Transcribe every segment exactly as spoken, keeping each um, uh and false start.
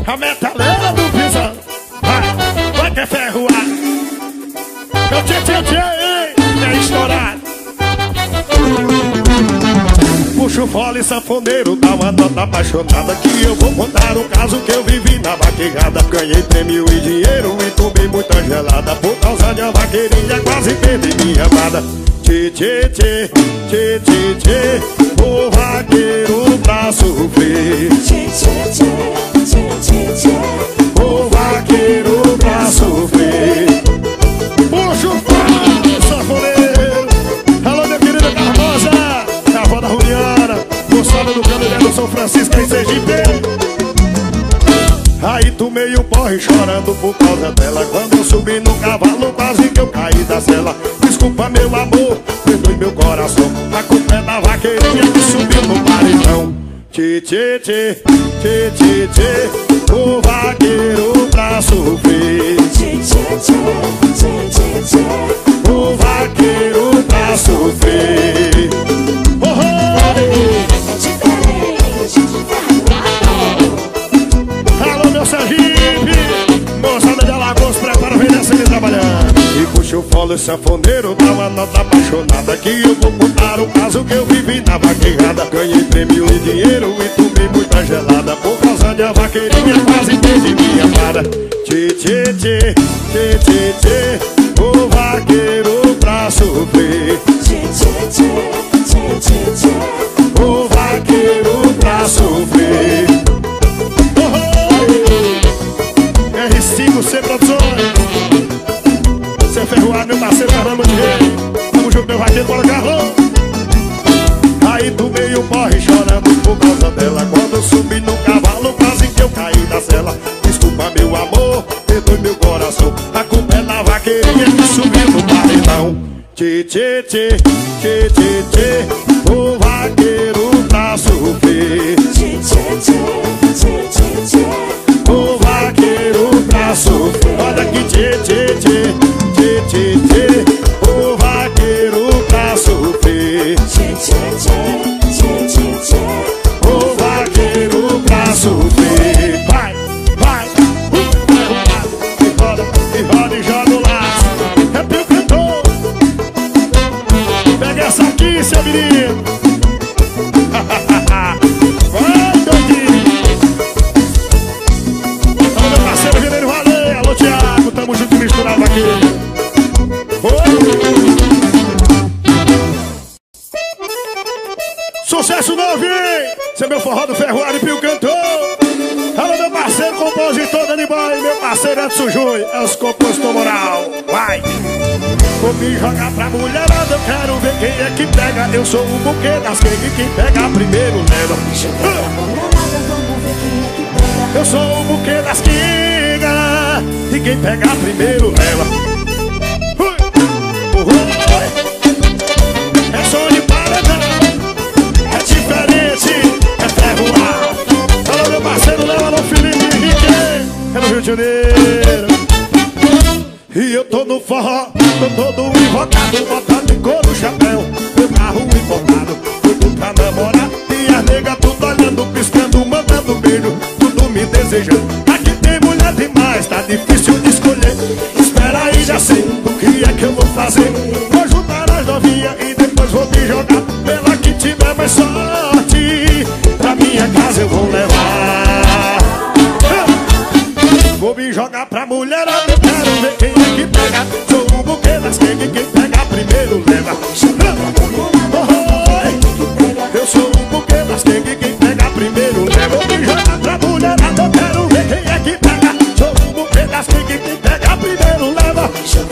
A metaleira do pisão. Vai, vai que é ferroar. Eu tchê, tchê, tchê, é estourado. Puxa o fole sanfoneiro, dá uma nota apaixonada, que eu vou contar o caso que eu vivi na vaquejada. Ganhei prêmio e dinheiro e tomei muita gelada, por causa de uma vaqueirinha quase perdi minha amada. Tchê, tchê, tchê, tchê, tchê, tchê, o vaqueiro pra sofrer. Tchê, tchê, tchê, tchê, tchê, tchê, o vaqueiro pra sofrer. Puxa o fole sanfoneiro. Alô, minha querida Carmosa, a avó da Juliana, moçada do Candeeiro, São Francisco em Sergipe. Aí tomei um porre chorando por causa dela. Quando eu subi no cavalo, quase que eu caí da sela. Desculpa, meu amor, perdoe meu coração, a culpa é da vaqueirinha que subiu no paredão. Tchê, tchê, tchê, tchê, tchê, tchê, o vaqueiro pra sofrer. Tchê, tchê, tchê, tchê, tchê, tchê, o vaqueiro pra sofrer. Oh, oh. É diferente, diferente. Alô, meu Sergipe, moçada de Alagoas, prepara, vem nessa me trabalhando. E puxa o fole sanfoneiro, dá uma nota apaixonada, que eu vou contar o caso que eu vivi na vaquejada. Ganhei prêmio e dinheiro e tomei muita gelada, por causa de uma vaqueirinha quase perdi minha amada. Tchê, tchê, tchê, tchê, tchê, tchê, o vaqueiro pra sofrer. Tchê, tchê, tchê, tchê, tchê, tchê, o vaqueiro pra sofrer. Oh, oh. R cinco C Produções, seu ferroado, meu parceiro Caramba de Rei. Tamo junto, meu vaqueiro, bora Carlão. Aí tomei um porre chorando por causa dela. Quando eu subi no cavalo, quase que eu caí da sela. Desculpa, meu amor, perdoe meu coração, a culpa é da vaqueirinha que subiu no paredão. Tchê, tchê, tchê, tchê, tchê, tchê, o vaqueiro pra sofrer. Tchê, tchê, tchê, tchê, tchê, tchê, o vaqueiro pra sofrer. Olha aqui, tchê, tchê, tchê, tchê, tchê, tchê, o vaqueiro pra sofrer. Tchê, tchê, tchê, tchê, tchê, tchê, o vaqueiro pra sofrer. Vai, vai, uh, e roda, e roda e joga o laço. É teu cantor. Pega essa aqui, seu menino. Vai, doidinho. Alô, meu parceiro Vileiro, valeu. Alô, Thiago, tamo junto misturado aqui. Oi. Sucesso novo, hein? Seu meu forró do ferroado e Pio cantor. Alô, meu parceiro compositor Dani Boy, meu parceiro Edson Júnior, é os compositor moral. Vai! Vou me jogar pra mulherada, eu quero ver quem é que pega. Eu sou o buquê das gangues, quem pega primeiro leva. Eu sou o buquê das gangues, e quem pega primeiro leva. É som de paredão, é diferente, é ferroado. Alô, meu parceiro Léo, alô, Felipe Henrique, é no Rio de Janeiro. E eu tô no forró, tô todo invocado, botando em couro, chapéu, meu carro importado, tudo pra namorar. E as negas tudo olhando, piscando, mandando beijo, tudo me desejando. Aqui tem mulher demais, tá difícil de escolher. Espera aí, já sei o que é que eu vou fazer. Vou juntar as novinhas e depois vou me jogar. Pela que tiver mais sorte, pra minha casa eu vou levar. Vou me jogar pra mulherada, eu quero ver quem é que pega. Sou um buquê das gangues, quem pega primeiro leva. Eu sou um buquê das gangues, quem pega primeiro leva. Vou me jogar pra mulherada, eu quero ver quem é que pega. Sou um buquê das gangues, quem pega primeiro leva.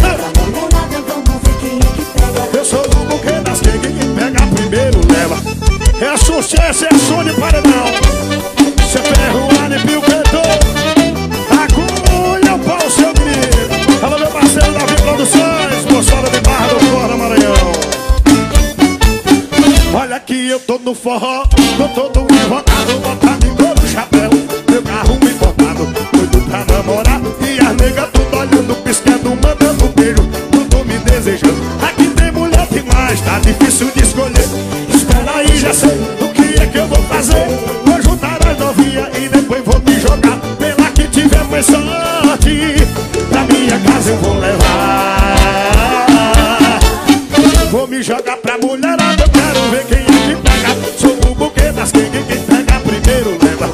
Eu sou um buquê das gangues, quem pega primeiro leva. É sucesso, é som de paredão. Cê ferroado e Pio cantor. Agulha o pau, seu menino. Alô, meu parceiro Davi Produções, moçada de Barra do Fora, Maranhão. Olha aqui, eu tô no forró, tô todo invocado, botado em couro, chapéu, meu carro importado, doido pra namorar. E as negas tudo olhando, piscando, mandando beijo, tudo me desejando. Aqui tem mulher demais, tá difícil de escolher. Espera aí, já sei o que é que eu vou fazer. Vou juntar as novinhas e depois vou me jogar. Pela tem sorte, pra minha casa eu vou levar. Vou me jogar pra mulherada, eu quero ver quem é que pega. Sou o buquê das quem quem pega primeiro leva.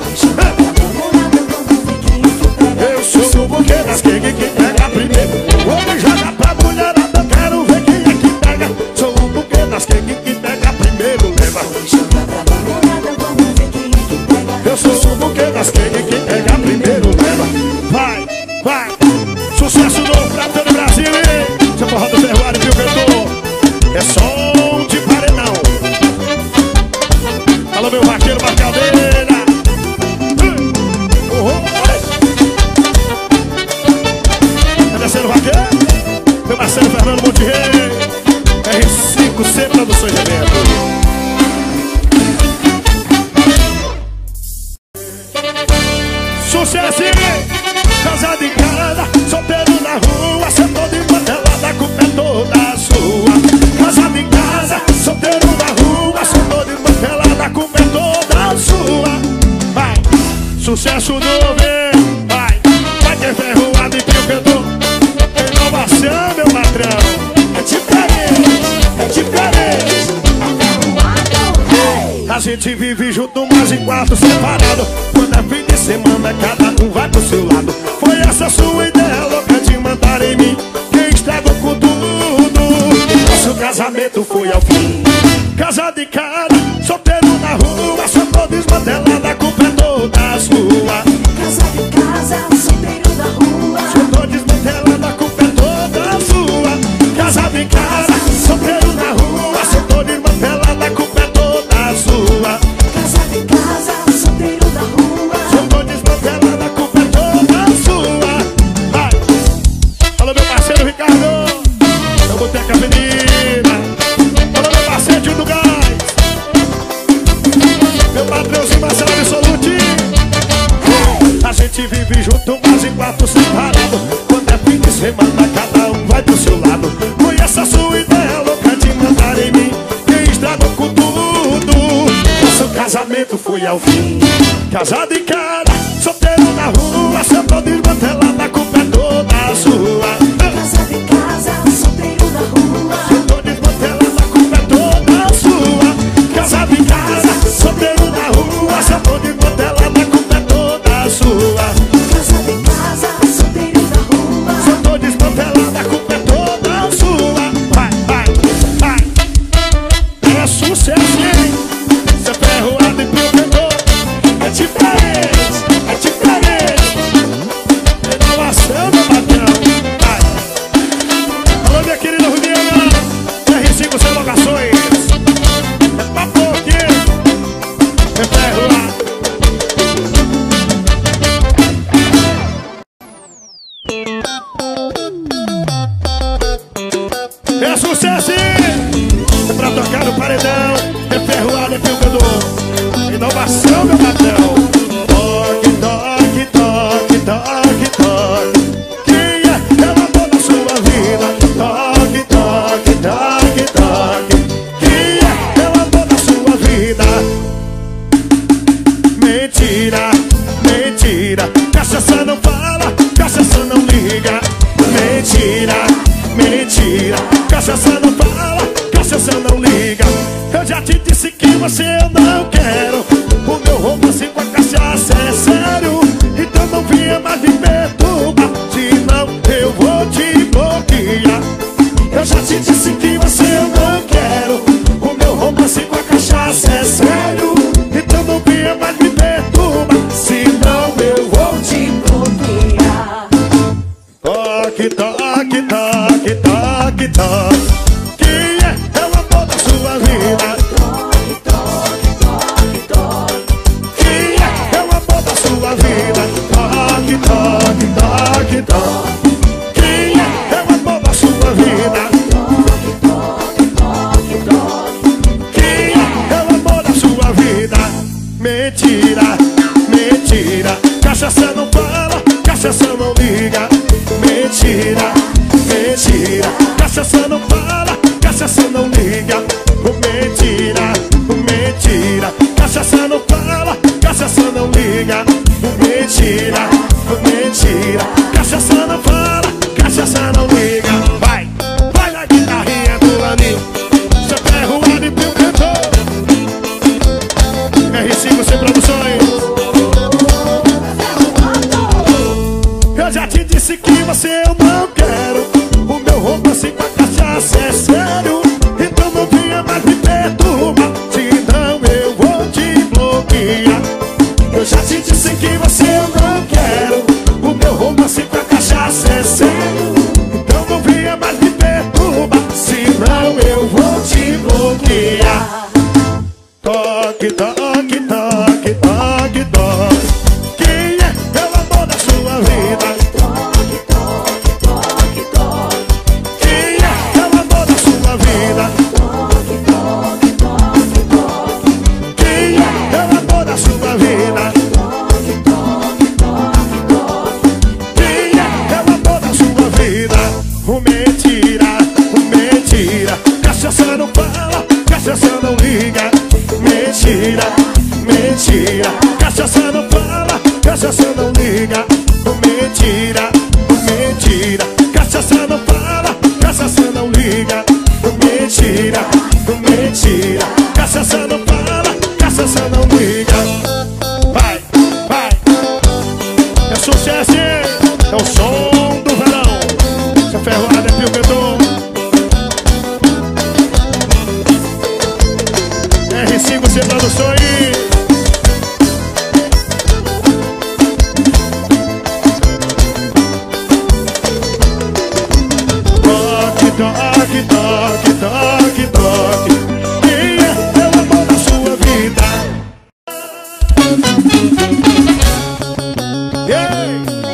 Eu sou o buquê das quem quem pega primeiro. Vou me jogar pra mulherada, eu quero ver quem é que pega. Sou o buquê das quem quem pega primeiro leva. Eu sou o buquê das quem quem pega primeiro leva. Vai, vai, sucesso novo pra todo o Brasil, hein? Seu forró do Ferroário, viu, cantor? É som de paredão. Alô, meu vaqueiro, Marcadeira. Uh, uh, tá descendo o vaqueiro? Meu Marcelo Fernando Monterrey. R cinco C Produções de Evento. Sucesso, casado em casa, solteiro na rua, sentou de mantelada, a culpa é toda sua. Casado em casa, solteiro na rua, sentou de mantelada, a culpa é toda sua. Vai, sucesso novo, hein? Vai, vai ter ferroado e trio cantor. Inovação, meu patrão. É diferente, é diferente. A gente vive junto, mas em quarto separado. Quando é fim de semana, cada um vai pro seu lado. Foi essa sua ideia louca de mandar em mim, quem estragou com tudo. Nosso casamento foi ao fim. Casado em casa, solteiro na rua, só tô desmantelada, a culpa é toda sua. Casado em casa, solteiro na rua, só tô desmantelada, a culpa é toda sua. Casado em casa, solteiro na rua, só tô desmantelada, a culpa é toda sua. Casado em casa, solteiro na rua, só tô desmantelada, a culpa é toda sua. Vai. Alô, meu parceiro Ricardo, da Boteca Avenida. Alô, meu parceiro Tio do Gás, meu patrãozinho Marcelo Absolute. A gente vive junto, mas em quarto separado. Quando é fim de semana, cada um vai pro seu lado. Foi essa sua ideia louca de mandar em mim, quem estragou com tudo. Nosso casamento foi ao fim. Casado em casa, solteiro na rua, só tô desmantelada, a culpa é toda sua. casado em casa, solteiro na rua, só tô desmantelada, a culpa é toda sua. Casado em casa, solteiro na rua, só tô desmantelada, a culpa é toda sua. casado em casa, solteiro na rua, Só tô desmantelada, a culpa é toda sua. Vai, vai, vai. É sucesso, hein? Cê é ferroado e provedor. É diferente, é diferente. Inovação, meu patrão. Vai. Alô, minha querida Juliana, R cinco sem locações. É papo aqui. É ferroado. É sucesso, hein? É pra tocar no paredão. É ferroado, é filmador. Inovação, meu patrão. Toque, toque, toque, toque, toque. Quem é? É o amor da sua vida. Toque, toque, toque, toque. Quem é? É o amor da sua vida. Mentira, mentira. Cachaça não fala, cachaça não liga. Mentira, mentira. Cachaça não fala, cachaça não liga. Eu já te disse que você eu não quero. O meu romance com a cachaça é sério. Então não venha mais me perturbar, senão eu vou te bloquear. Eu já te disse que você eu não quero. O meu romance com a cachaça é sério. Então não venha mais me perturbar, senão eu vou te bloquear. Toque, toque, toque, toque, toque. Quem é? É o amor da sua vida. Toque, toque, toque, toque. Quem é? É o amor da sua vida. Toque, toque, toque, toque. Quem é? É o amor da sua vida. Toque, toque, toque, toque. Quem é? É o amor da sua vida. Mentira, mentira. Cachaça não fala, cachaça não liga. Mentira, mentira. Cachaça não fala, cachaça não liga. Mentira, mentira. Cachaça não fala, cachaça não liga. Mentira, mentira. mentira. Cachaça não fala, cachaça não liga. Vai, vai na guitarrinha do Laninho. Seu ferro e Pio cantou. R cinco sem produções. Eu já te disse que você eu não quero. O meu romance com a cachaça é sério. Então não venha mais me perturbar, senão eu vou te bloquear. Eu já te disse que você eu não quero. O meu romance com a cachaça é sério. Então não venha mais me perturbar, senão eu vou te bloquear. Toque, toque, toque, toque, toque. Quem é o amor da sua vida? Toque, toque, toque, toque. Quem é o amor da sua vida? Toque, toque, toque, toque. Quem é o amor da sua vida? Toque, toque, toque, toque. Quem é o amor da sua vida? O mentira, o mentira. Cachaça não fala, cachaça não liga. Mentira, mentira. Cachaça não fala, cachaça não liga. O mentira, o mentira. Cachaça não fala, cachaça não liga. O mentira, o mentira. Cachaça não fala, cachaça não liga. Vai, vai. É sucesso, hein? É o som do verão. Essa ferroada é Pio cantou. R cinco sem produções. Toque, toque, toque, toque, toque. Quem é o amor da sua vida? Ei!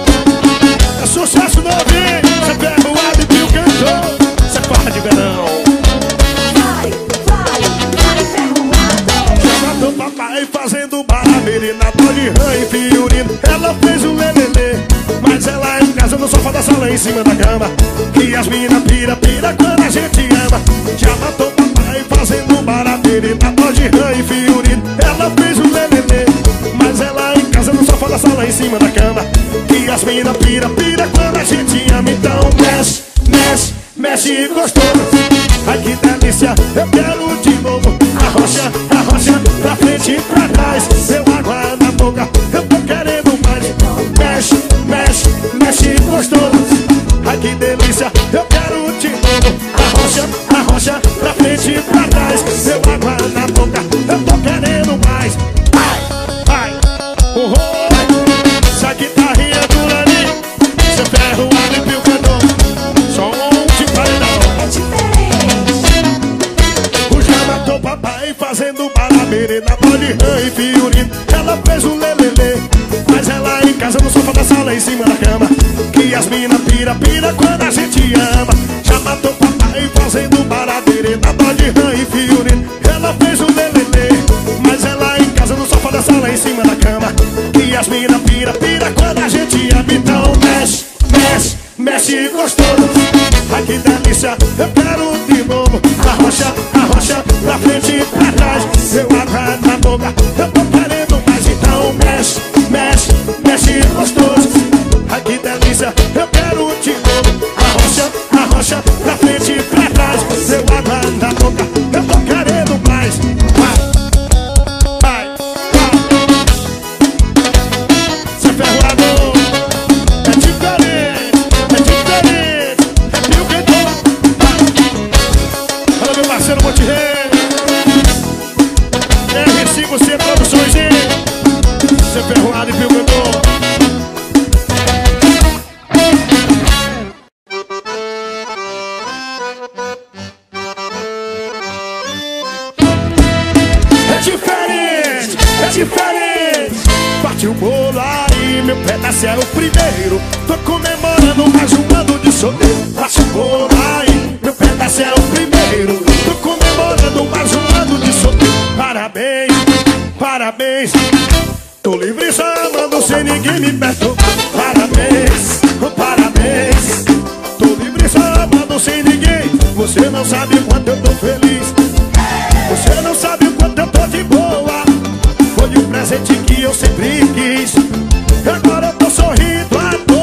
É sucesso novinho. Você pega o ar e Pio cantou. Você farra de verão. Vai, vai, vai, ferroado. Chama do papai fazendo barabiri na dor de rã e fiorino. Ela fez um lelelê, mas ela em casa no sofá da sala em cima da cama. Que as mina pira, pira quando a gente ama. Já matou papai fazendo barabiri na dor de rã e fiorino. Ela fez um lelelê, mas ela em casa no sofá da sala em cima da cama. Que as mina pira, pira quando a gente ama. Então mexe, mexe, mexe gostoso. Ai que delícia, eu quero de novo. Arrocha, arrocha, pra frente e pra trás. Eu água na boca, eu tô querendo mais. Mexe, mexe, mexe gostoso. Ai que delícia, eu quero de novo. Arrocha, arrocha, pra frente e pra trás. Eu água na boca, eu tô querendo mais. Vai, vai, oh, oh. Essa guitarrinha do Laninho. Seu ferro, alho e Pio cantou. Som de paredão. É diferente. O já matou papai fazendo barabiri na dor de rã e fiorino. Ela fez um lelelê, mas ela em casa no sofá da sala em cima da cama. Que as mina pira, pira quando a gente ama. Já matou papai fazendo barabiri na dor de rã e fiorino. Ela fez um lelelê, mas ela em casa no sofá da sala em cima da cama. Que as mina pira, pira quando a gente ama. Então mexe, mexe, mexe gostoso. Ai que delícia, eu quero de novo. Arrocha, arrocha, pra frente e pra trás. Eu água na boca, eu tô querendo mais. Então mexe, mexe, mexe gostoso. Ai que delícia, eu quero de novo. Arrocha, arrocha, pra frente e pra trás. Eu água na boca, eu tô querendo mais. Vai, vai, vai. Você é ferroado. É diferente, é diferente. É Pio cantou. Fala meu parceiro Monterrey. R cinco C Produções, hein? Você é ferroado e Pio cantou. É diferente, é diferente. Parte o bolo aí, meu pedaço é o primeiro. Tô comemorando mais um ano de solteiro. Parte o bolo aí, meu pedaço é o primeiro. Tô comemorando mais um ano de solteiro. Parabéns, parabéns. Tô livre só amando sem ninguém me perturbar. Parabéns, parabéns. Tô livre só amando sem ninguém. Você não sabe o quanto eu tô feliz. Você não sabe o quanto eu tô de boa. Foi um presente que eu sempre quis. Agora eu tô sorrindo à toa.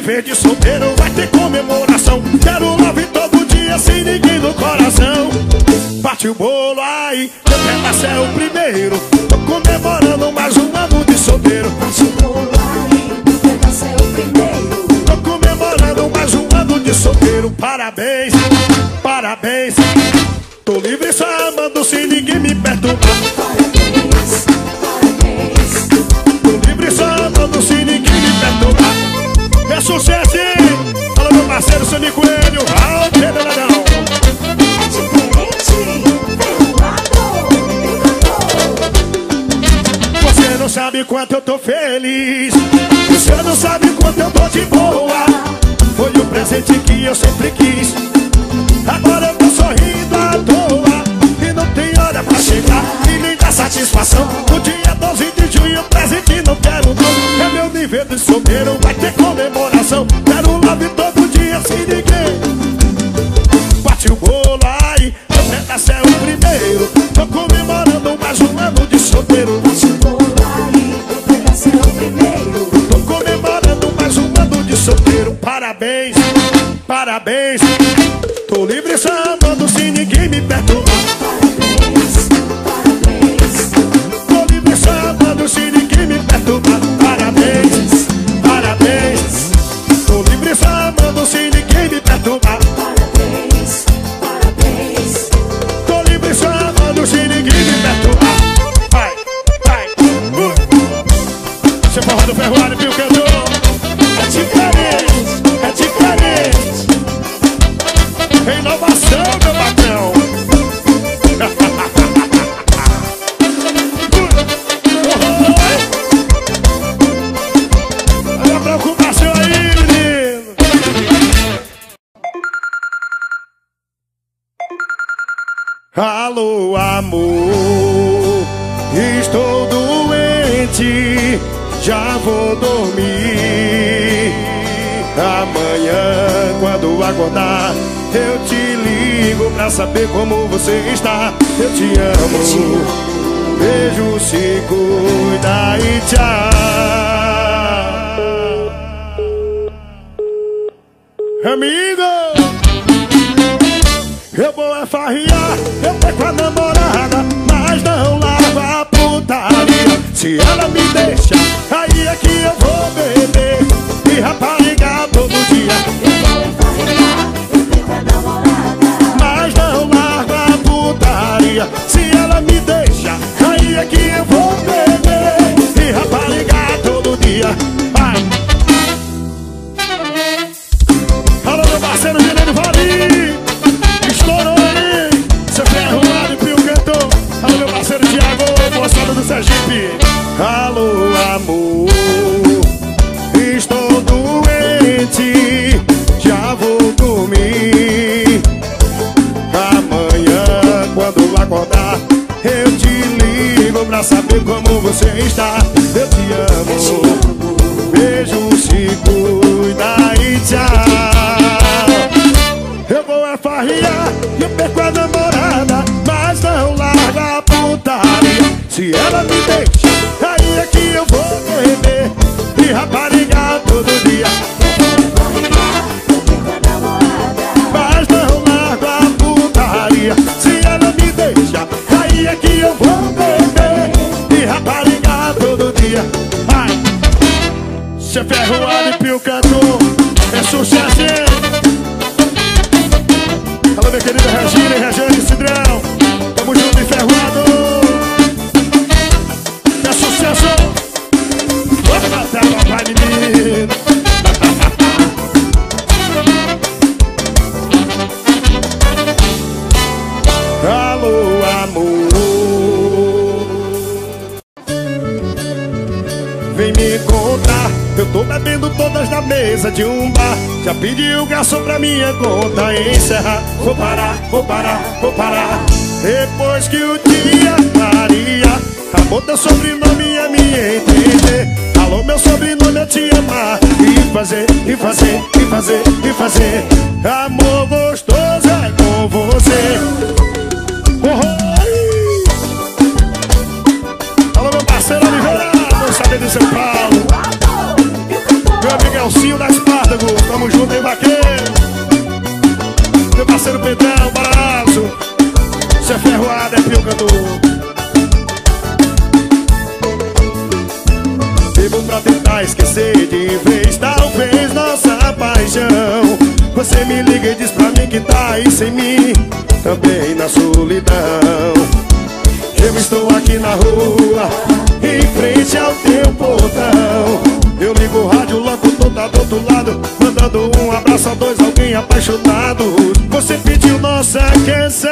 viver de solteiro vai ter comemoração. Quero love todo dia sem ninguém no coração. Bate o bolo aí, meu pedaço é o primeiro. Tô comemorando mais um ano de solteiro. Bate o bolo aí, meu pedaço é o primeiro. Tô comemorando mais um ano de solteiro. Parabéns, parabéns. Tô livre só amando sem ninguém me perturbar. Parabéns, parabéns. Tô livre só amando sem ninguém me perturbar. É sucesso, hein? Fala meu parceiro Sônia Coelho. Ah, o Pedradão. É diferente, ferroado, encantador. Você não sabe quanto eu tô feliz. Você não sabe quanto eu tô de boa. Foi o presente que eu sempre quis. Agora eu tô sorrindo à toa. E não tem hora pra chegar e nem dar satisfação. No dia doze de junho, presente não quero não. É meu nível de solteiro, vai ter comemoração. Quero love todo dia sem ninguém. Bate o bolo aí, meu pedaço é o primeiro. Tô comemorando mais um ano de solteiro. Bate o bolo aí, meu pedaço é o primeiro. Tô comemorando mais um ano de solteiro. Parabéns, parabéns. Tô livre só amando sem ninguém me perturbar. Parabéns, parabéns. Tô livre só amando sem ninguém me perturbar. Parabéns, parabéns. Tô livre só amando sem ninguém me perturbar. Parabéns, parabéns. Tô livre só amando sem ninguém me perturbar. Vai, vai, uh. Você forró do ferroário, viu, cantor? É diferente, é diferente. Inovação, meu patrão. Olha a preocupação aí, menino. Alô, amor, estou doente, já vou dormir. Amanhã, quando acordar, eu te ligo pra saber como você está. Eu te amo, beijo, se cuida e tchau. Amigo, eu vou é farriar, eu perco a namorada, mas não lava a putaria. Se ela me deixa, aí é que eu vou beber e rapariga todo dia. Eu vou enfarriar, eu perco a namorada. Mas não larga a putaria. Se ela me deixa, aí é que eu vou beber e rapariga todo dia. Vai. Alô, meu parceiro Guilherme Vale. Estourou aí. Você ferroado e pio cantou. Alô, meu parceiro Thiago, moçada do Sergipe. Alô, amor, estou doente, já vou dormir. Amanhã, quando acordar, eu te ligo pra saber como você está. Eu te amo, beijo, se cuida e tchau. Eu vou é farriar, eu perco a namorada, mas não larga a putaria. Se ela me deixa, aí é que eu vou beber e rapariga todo dia. Mas não largo a putaria. Se ela me deixa, aí é que eu vou beber e rapariga todo dia. Vai. Cê ferroado e pio cantor, é sucesso, hein? Alô, minha querida Regina e Regiane Cidrão, tamo junto e ferroado. É sucesso. Vamos matar o papai, menino. Alô, amor, vem me encontrar. Eu tô bebendo todas na mesa de um bar. Já pedi o garçom pra minha conta encerrar. Vou parar, vou parar, vou parar. Depois que o dia clarear, amor, teu sobrenome é me entender. Alô, meu sobrenome é te amar. E fazer, e fazer, e fazer, e fazer. Amor gostoso é com você. Oh, oh. Alô, meu parceiro Oliveira, não saber de São Paulo. Meu amigo Elcinho das Parras. obrigado, Gu. Tamo junto, hein, vaqueiro. Meu parceiro Pedrão, baraço. Cê é ferroado, é pio cantor. Vivo pra tentar esquecer de vez, talvez, nossa paixão. Você me liga e diz pra mim que tá aí sem mim, também na solidão. Eu estou aqui na rua, em frente ao teu portão. Eu ligo o rádio, logo tô tá do outro lado, mandando um abraço a dois, alguém apaixonado. Você pediu nossa canção,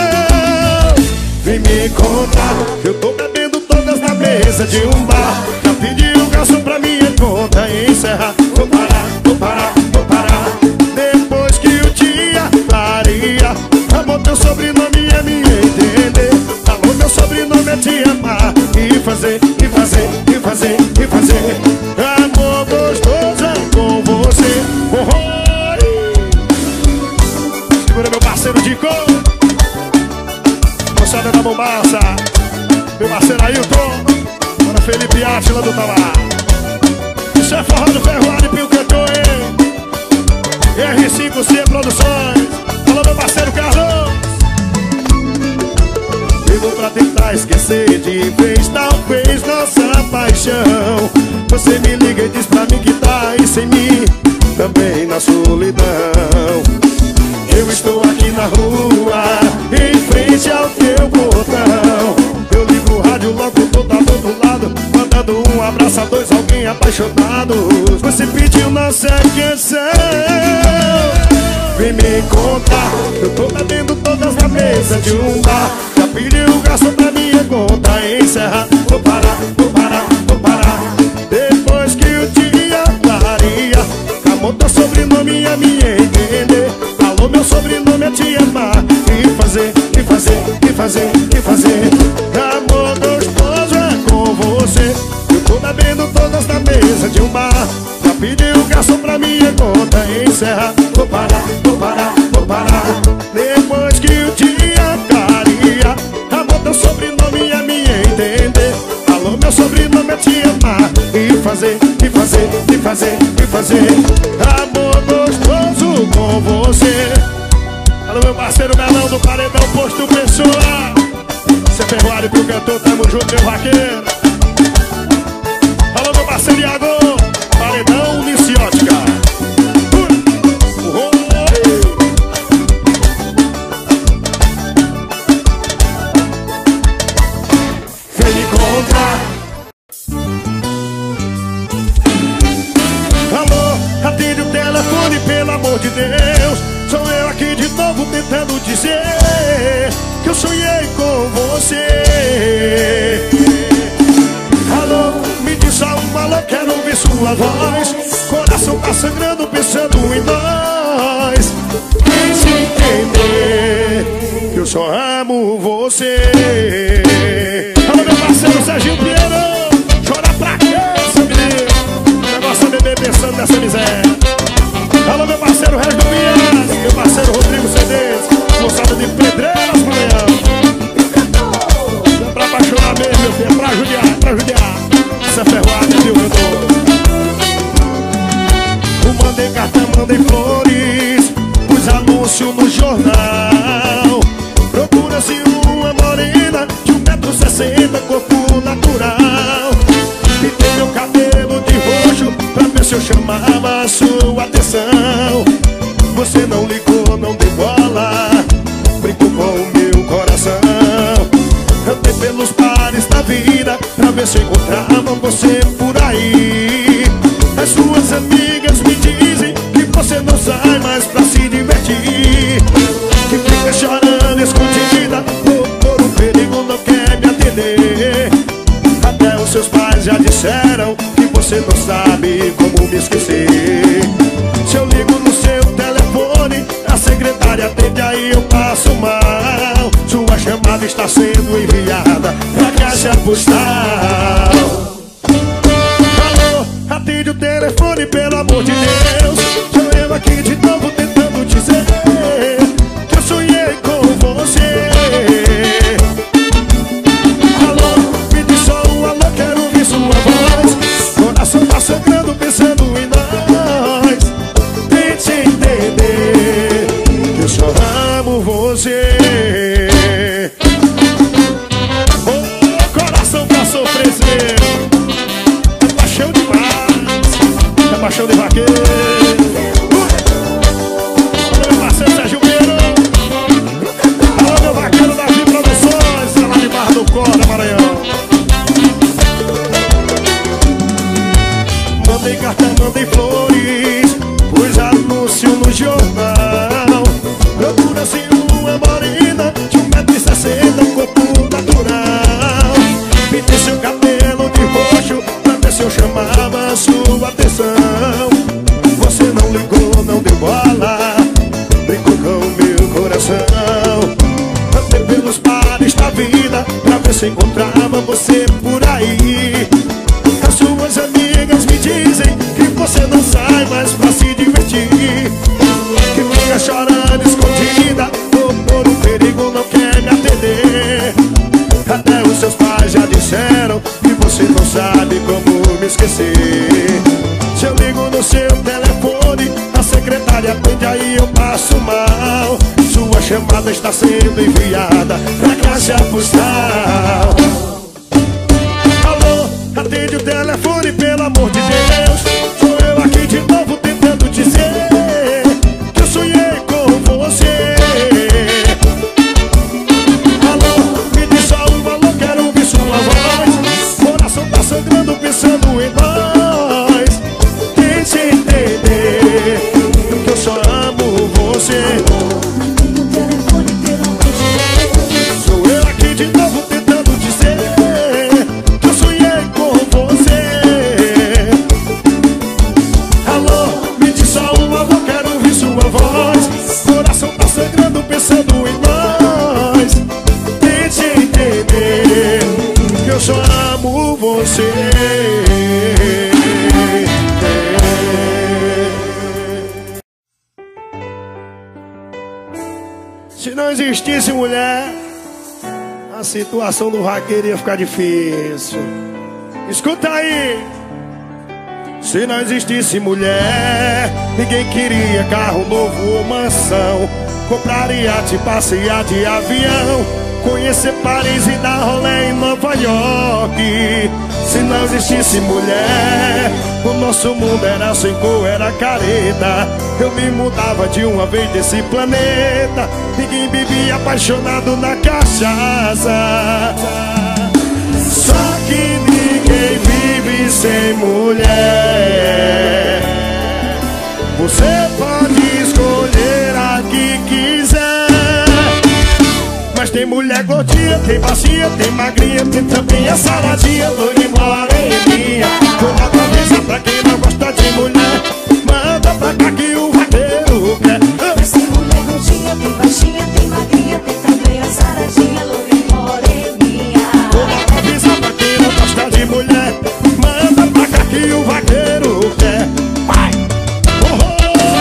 vem me contar. Eu tô bebendo todas na mesa de um bar. Já pedi o garçom pra minha conta encerrar. Vou parar, vou parar, vou parar. Depois que o dia clareia, amor, teu sobrenome é me entender. Alô, meu sobrenome é te amar. E fazer, e fazer, e fazer, e fazer amor gostoso é com você. Oh, oh. Segura meu parceiro de cor, moçada da Bombaça, meu parceiro Ailton, para Felipe Átila do Talar. Isso é forró do ferroado e pio cantor, hein? R cinco C Produções. Fala, meu parceiro Carlos. Vivo pra tentar esquecer de vez, talvez, nossa paixão. Você me liga e diz pra mim que tá aí sem mim, também na solidão. Eu estou aqui na rua, em frente ao teu portão. Eu ligo o rádio, logo tô tá do outro lado, mandando um abraço a dois, alguém apaixonado. Você pediu nossa canção, vem me contar. Eu tô bebendo todas na mesa de um bar. Já pedi o garçom pra minha conta encerrar. Vou parar, vou parar, vou parar. Depois que o dia clareia, amor, teu sobrenome é me entender. Alô, meu sobrenome é te amar. E fazer, e fazer, e fazer, e fazer amor gostoso é com você. Eu tô bebendo todas na mesa de um bar. Já pedi o garçom pra minha conta encerrar. Vou parar, vou parar, vou parar. Depois que o dia clareia, amor, teu sobrenome é me entender. Alô, meu sobrenome é te amar. E fazer, e fazer, e fazer, e fazer amor gostoso com você. Alô, meu parceiro Melão do Paredão Posto Pessoa. Cê é ferroado pro cantor, tamo junto, meu vaqueiro. Alô, meu parceiro Iago, Paredão Liciótica. Vem me encontrar. Alô, atende o telefone, pelo amor de Deus. Sou eu aqui de novo tentando dizer que eu sonhei com você. Alô, me diz só um alô, quero ouvir sua voz. Coração tá sangrando pensando em nós. Quem se entender que eu só amo você. Alô, meu parceiro Serginho Pinheiro, chora pra quê, seu menino? O negócio é beber pensando nessa miséria. Alô, meu parceiro Regis Domingues, meu parceiro Rodrigo Cedes, moçada de Pedreiras, Maranhão. É pra apaixonar mesmo, meu filho, é pra judiar, é pra judiar. Essa ferroada é meu cantor. Mandei carta, mandei flores, pus anúncio no jornal. Procura-se uma morena de um metro e sessenta, corpo natural. Pintei meu cabelo de roxo pra ver se eu chamava a sua atenção. Você não ligou, não deu bola, brincou com o meu coração. Andei pelos bares da vida pra ver se eu encontrava você por aí. As suas amigas me dizem que você não sai mais pra se divertir, que fica chorando escondida por um perigo, não quer me atender. Até os seus pais já disseram que você não sabe como me esquecer. Se eu ligo no seu telefone, a secretária atende, aí eu passo mal. Sua chamada está sendo enviada pra caixa postal. Atende o telefone, pelo amor de Deus. Sou eu aqui de novo tentando dizer que eu sonhei com você. Alô, me diz só um alô, quero ouvir sua voz. Coração tá sangrando pensando em nós. paixão de vaqueiro. Olha meu parceiro Sérgio Pinheiro. Alô meu vaqueiro Davi Produções, lá de Barra do Corda, Maranhão. Mandei carta, mandei flores, pus anúncio no jornal. Procura-se uma morena de um metro e sessenta, corpo natural. Pintei seu cabelo de roxo pra ver se eu chamava a sua atenção. Você não ligou, não deu bola, brincou com o meu coração. Andei pelos bares da vida pra ver se encontrava você por aí. As suas amigas me dizem que você não sai mais pra se divertir, que fica chorando escondida, ou por um perigo não quer me atender. Até os seus pais já disseram que você não sabe como me esquecer. Se eu ligo no seu telefone, a secretária atende, aí eu passo mal. Sua chamada está sendo enviada pra caixa postal. Alô, atende o telefone, pelo amor de Deus. Sou eu aqui de novo tentando dizer que eu sonhei com você. Alô, me diz só um valor, quero ouvir sua voz. Coração tá sangrando pensando em nós. Tente entender que eu só amo você. Sou eu aqui de novo tentando dizer que eu sonhei com você. Alô, me diz só um alô, quero ouvir sua voz. Coração tá sangrando pensando em nós. Tente entender que eu só amo você. Se não existisse mulher, a situação do vaqueiro ia ficar difícil. Escuta aí. Se não existisse mulher, ninguém queria carro novo ou mansão. Compraria de passear de avião, conhecer Paris e dar rolê em Nova York. Se não existisse mulher, o nosso mundo era sem cor, era careta. Eu me mudava de uma vez desse planeta. Ninguém vivia apaixonado na cachaça. Só que ninguém vive sem mulher. Você pode escolher a que quiser, mas tem mulher gordinha, tem baixinha, tem magrinha, tem também a saladinha, loira e moreninha. Vou dar pra avisar pra quem não gosta de mulher, manda pra cá que o vaqueiro quer. Mas tem mulher gordinha, tem baixinha, tem magrinha, tem também a saradinha, loira e moreninha. Vou dar pra avisar pra quem não gosta de mulher, manda pra cá que o vaqueiro quer. Vai! Oh, oh,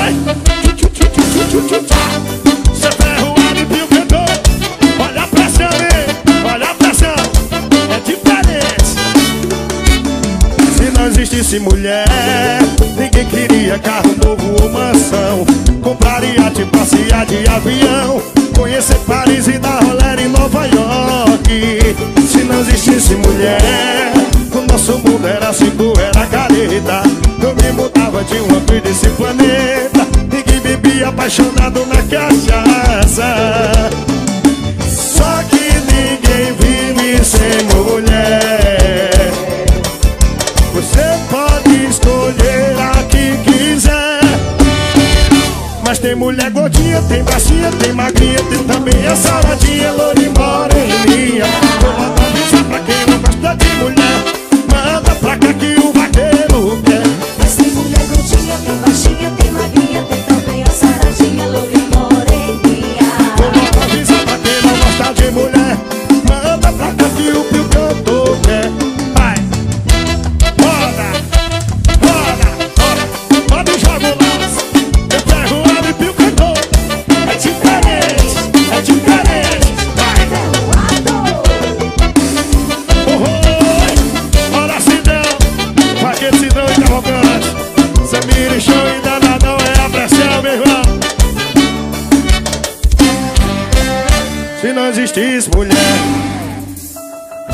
cê ferroado e viu cantor. Olha a pressão, hein? Olha a pressão. É diferente. Se não existisse mulher, ninguém queria carro novo ou mansão. Compraria de passear de avião, conhecer Paris e dar rolê em Nova York. Se não existisse mulher, o nosso mundo era cinco, era careta. Eu me mudava de uma vez desse planeta. Ninguém bebia apaixonado na cachaça. Só que ninguém vive sem mulher. Você pode escolher a que quiser, mas tem mulher gordinha, tem baixinha, tem magrinha, tem também a saladinha, loira e moreninha. Vou lá pra avisar pra quem não gosta de mulher, manda pra cá que o vaqueiro quer. Mas tem mulher gordinha, tem baixinha, tem magrinha, tem também a saradinha, loira e moreninha. Vou lá pra avisar pra quem não gosta de mulher, manda pra cá que o pio cantor quer. Vai! Roda! Roda! Roda! Roda e joga o lance. Eu pego o homem e pio cantor. É diferente! É diferente! Vai! Oh, oh, oh. Olha Cidrão! Vaqueiro Cidrão e Cavalcante. Samir, show e danadão, é a pressão, meu irmão. Se não existisse mulher.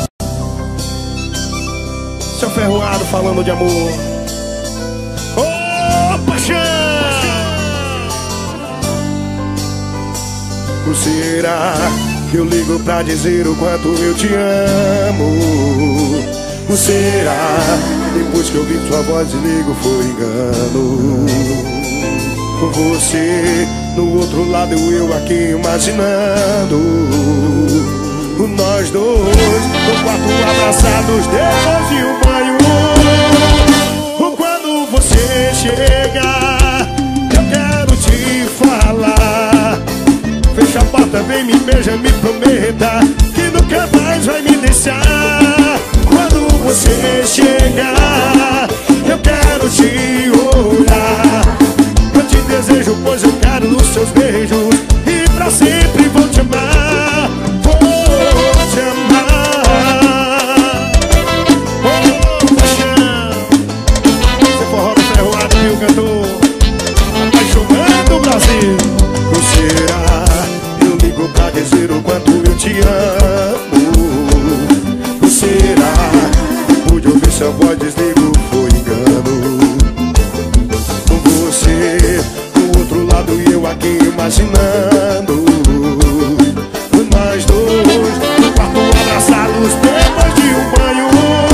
Seu ferroado falando de amor. Oh! Será que eu ligo pra dizer o quanto eu te amo? Ou será depois que eu vi sua voz desligo foi engano? Você no outro lado, eu aqui imaginando nós dois no quarto abraçados depois de um banho. Quando você chega, eu quero te falar. Fecha a porta, vem, me beija, me prometa que nunca mais vai me deixar. Quando você chegar, eu quero te olhar. Eu te desejo, pois eu quero os seus beijos e pra sempre vou te amar. Vou te amar. Oh, paixão. Você forró do ferroado, viu, cantor? Apaixonando o Brasil. Ou será pra dizer o quanto eu te amo? Ou será pude ouvir sua voz, desligo, foi engano? Você do outro lado e eu aqui imaginando nós dois no quarto abraçados depois de um banho.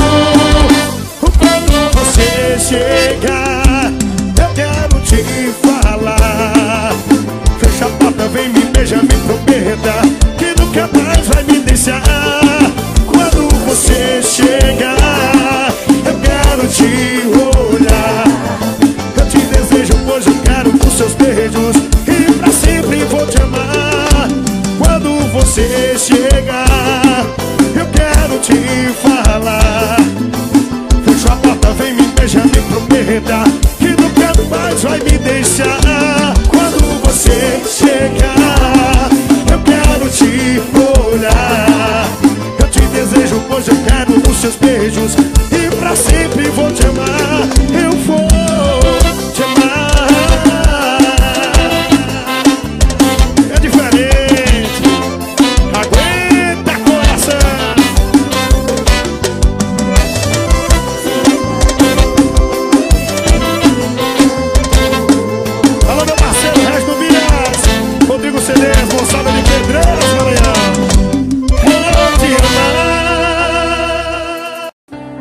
Quando você chegar, eu quero te falar. Fecha a porta, vem, me beija, me prometa que nunca mais vai me deixar. Quando você chegar, eu quero te olhar. Eu te desejo, pois eu quero os seus beijos e pra sempre vou te amar. Quando você chegar, eu quero te falar. Fecha a porta, vem, me beija, me prometa que nunca mais vai me deixar. Quando você chegar, eu quero te olhar. Eu te desejo, pois eu quero os seus beijos e pra sempre vou te amar. Eu vou te amar. É diferente. Aguenta, coração. Alô, meu parceiro Resto Vias, Rodrigo Cedês, Gonçalo de Pedreiras, Maranhão. Vou te amar.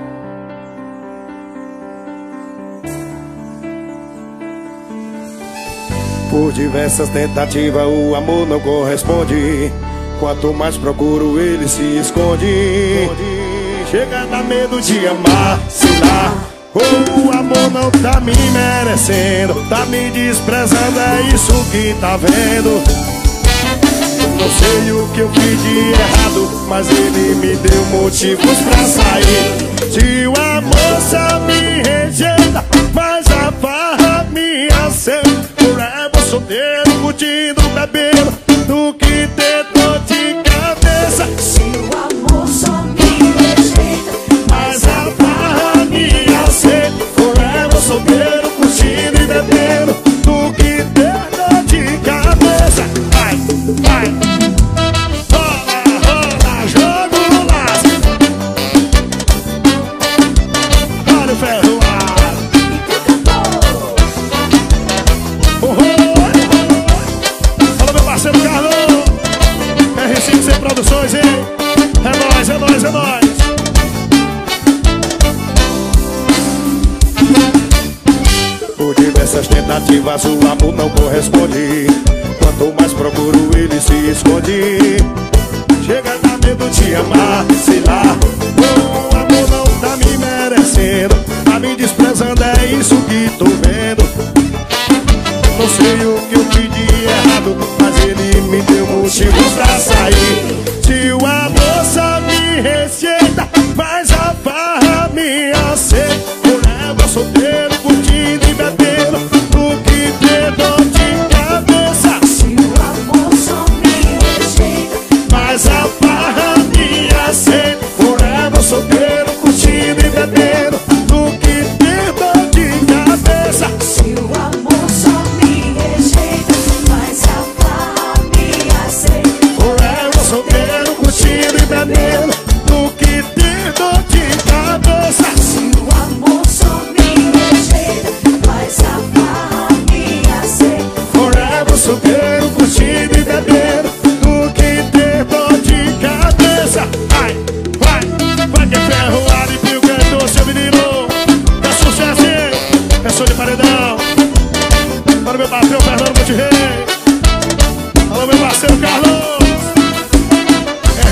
Por diversas tentativas o amor não corresponde. Quanto mais procuro ele se esconde. Chega a dar medo de amar, sei lá. O amor não tá me merecendo, tá me desprezando, é isso que tá vendo. Não sei o que eu fiz de errado, mas ele me deu motivos pra sair. Se o amor só me rejeita, mas a farra me aceita. Forever solteiro, curtindo, bebendo, do que ter dor de cabeça. Se o amor só me rejeita, mas a farra me aceita. Forever solteiro, curtindo e bebendo, do que ter dor de cabeça. Vai, vai. Rola, rola, jogo laço. Olha o ferro. Alô, meu parceiro Carlos, R cinco C Produções, hein? É nóis, é nóis, é nóis. Por diversas tentativas o amor não corresponde. Quanto mais procuro ele se esconde. Chega a dar medo de amar, sei lá. O amor não tá me merecendo, tá me desprezando, é isso que tô vendo. Não sei o que eu fiz de errado, mas ele me deu motivos pra sair. Se o amor só me rejeita, mas a farra me aceita. Forever solteiro, curtindo e bebendo, do que ter dor de cabeça. se o amor só me rejeita, Mas a farra me aceita. Forever solteiro, curtindo e bebendo, do que ter dor de cabeça. se o amor só me rejeita, mas a farra me aceita. Forever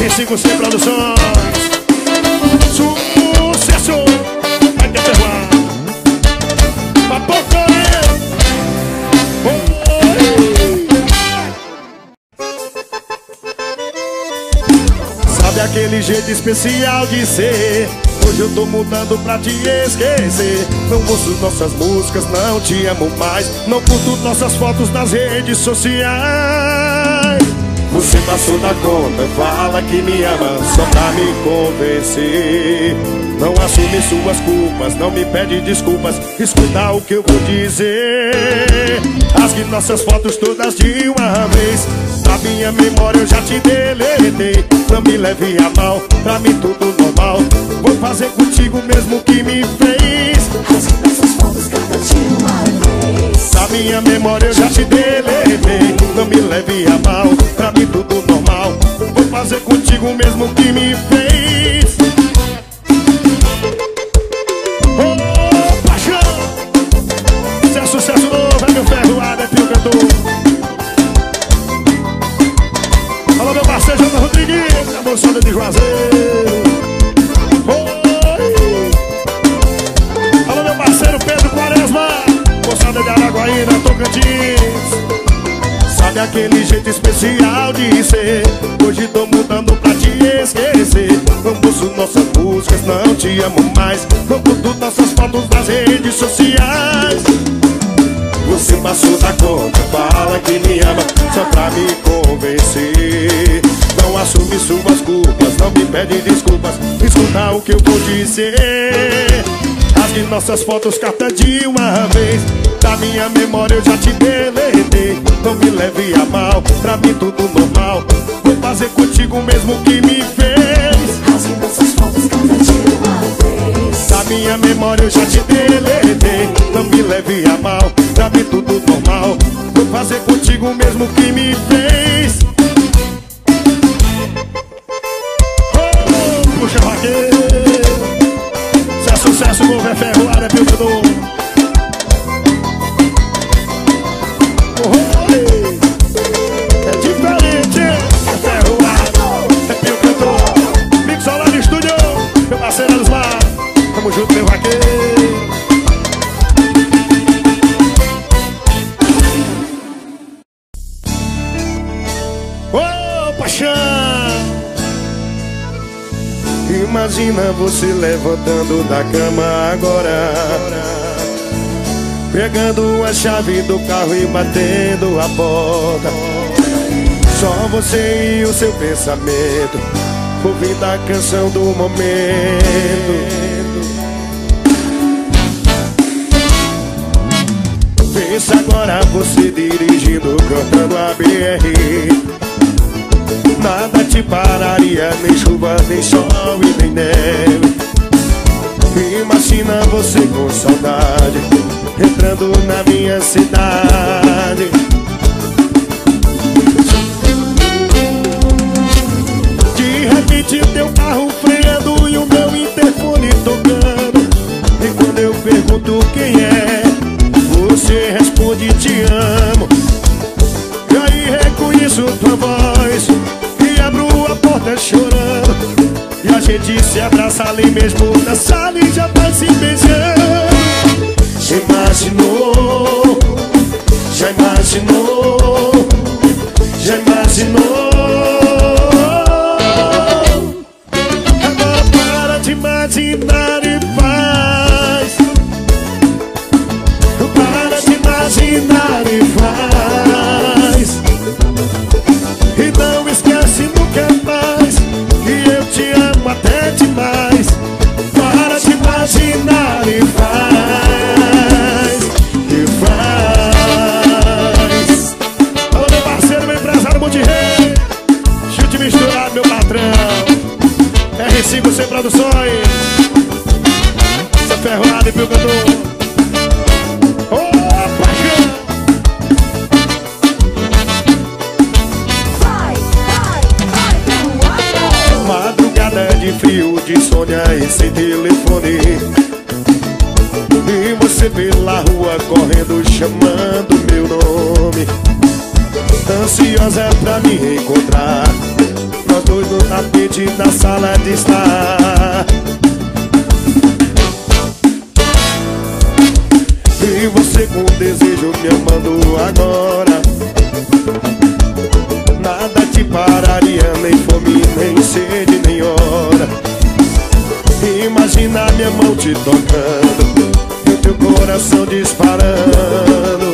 R cinco C Produções. Sucesso. Vai ter ferroar. Papocoê. Sabe aquele jeito especial de ser? Hoje eu tô mudando pra te esquecer. Não ouço nossas músicas, não te amo mais. Não curto nossas fotos nas redes sociais. Você passou da conta, fala que me ama só pra me convencer. Não assume suas culpas, não me pede desculpas. Escuta o que eu vou dizer. Rasgue nossas fotos todas de uma vez. Na minha memória eu já te deletei. Não me leve a mal, pra mim tudo normal. Vou fazer contigo mesmo que me fez. Rasgue nossas fotos cada de uma vez. Na minha memória eu já te deletei. Não me leve a mal, pra mim tudo normal. Vou fazer contigo mesmo que me fez. Oh, paixão! Isso é sucesso novo, é meu ferroado, é Pio Cantor. Alô, meu parceiro Jota Rodrigues, a moçada de Juazeiro. Oi! Alô, meu parceiro Pedro Quaresma, moçada de Araguaína, Tocantins. Sabe aquele jeito especial de ser? Hoje tô mudando pra te esquecer. Não ouço nossas músicas, não te amo mais. Não curto nossas fotos nas redes sociais. Você passou da conta, fala que me ama só pra me convencer. Não assume suas culpas, não me pede desculpas. Escuta o que eu vou dizer. Rasgue nossas fotos, carta de uma vez. Da minha memória eu já te deletei. Não me leve a mal, pra mim tudo normal. Vou fazer contigo mesmo que me fez. Rasgue nossas fotos cada de uma vez. Da minha memória eu já te deletei. Não me leve a mal, pra mim tudo normal. Vou fazer contigo mesmo que me fez. Oh, puxa vaqueiro. Se é sucesso, o novo é ferroado, é pilcador. É diferente, é ferroado, é pilcador. Mix Solar Studio, meu parceiro Elismar. Tamo junto, meu vaqueiro. Ô, paixão! Imagina você levantando da cama agora, pegando a chave do carro e batendo a porta. Só você e o seu pensamento, ouvindo a canção do momento. Pensa agora você dirigindo, cantando a B R. Nada te pararia, nem chuva, nem sol e nem neve. Imagina você com saudade, entrando na minha cidade. De repente teu carro freando e o meu interfone tocando. E quando eu pergunto quem é, você responde te amo. E aí reconheço tua voz e abro a porta chorando. E a gente se abraça ali mesmo na sala e já vai se beijando. Já imaginou, já imaginou, já imaginou. Agora para de imaginar e faz. Para de imaginar e faz. E não esquece nunca mais que eu te amo até demais. Para de imaginar e faz. E faz. Alô, meu parceiro, meu empresário Monte-Rei. Chute misturado, meu patrão. R cinco C Produções. Essa ferroada e pilcador. De frio, de insônia e sem telefone. E você pela rua correndo, chamando meu nome. Ansiosa pra me encontrar, nós dois no tapete da sala de estar. E você com desejo me amando agora. Nada te pararia, nem fome, nem sede, nem hora. Imagina minha mão te tocando e o teu coração disparando.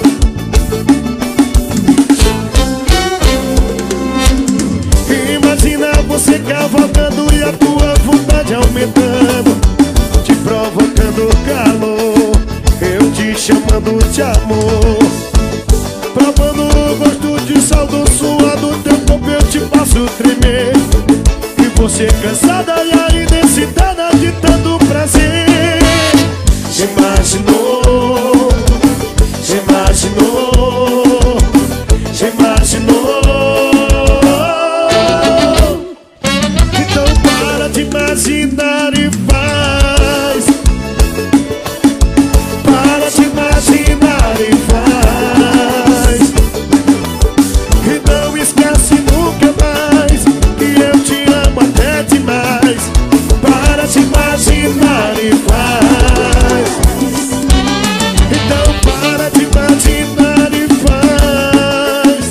Imagina você cavalgando e a tua vontade aumentando, te provocando calor, eu te chamando de amor, provando o gosto de sal do suor do teu corpo, eu te faço tremer. E você cansada e ainda excitada de tanto prazer. Se imaginou, se imaginou, se imaginou. Então para de imaginar e faz. Para de imaginar e faz. E não esquece nunca mais que eu te amo até demais. Para de imaginar e faz. Então para de imaginar e faz.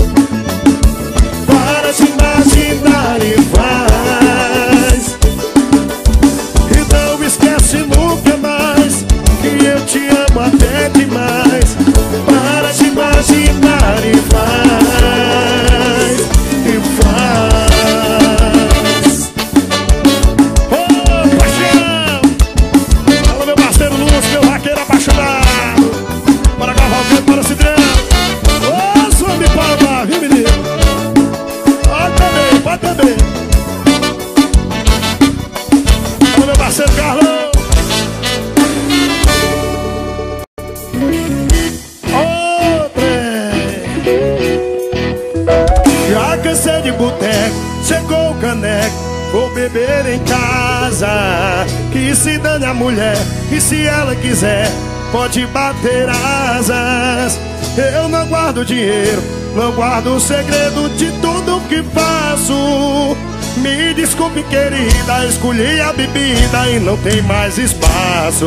Para de imaginar e faz. E não esquece nunca mais que eu te amo até demais. Para de imaginar e faz. E faz. Ô, paixão! Fala, meu parceiro Lúcio, meu raqueiro apaixonado. Para cavalgando, para Cidrão. Ô, sua de palma, viu, menino? Pode também, pode também. Fala, meu parceiro Carlão. Já cansei de boteco, chegou o caneco, vou beber em casa. Que se dane a mulher, e se ela quiser, pode bater asas. Eu não guardo dinheiro, não guardo o segredo de tudo que faço. Me desculpe, querida, escolhi a bebida e não tem mais espaço.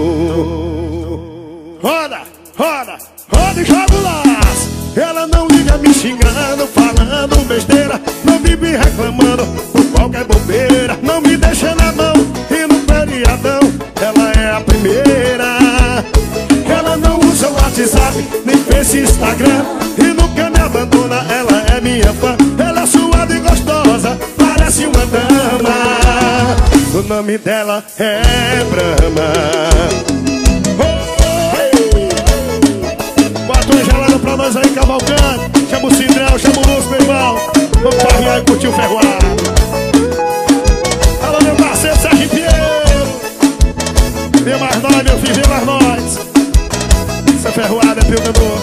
Roda, roda, roda e joga o laço. Ela não liga me xingando, falando besteira, não vive reclamando por qualquer bobeira. Não me deixa na mão e no feriadão ela é a primeira. Ela não usa o WhatsApp, nem Face, Instagram e nunca me abandona, ela é minha fã. Ela é suada e gostosa, parece uma dama. O nome dela é Brahma. Gelada pra nós aí, cavalcando. Chama o Cidrão, chama o Lúcio, meu irmão. Vamos parrear e curtir o ferroado. Alô, meu parceiro Sérgio Pinheiro. Vem mais nós, meu filho, vem mais nós. Essa ferroada é pelo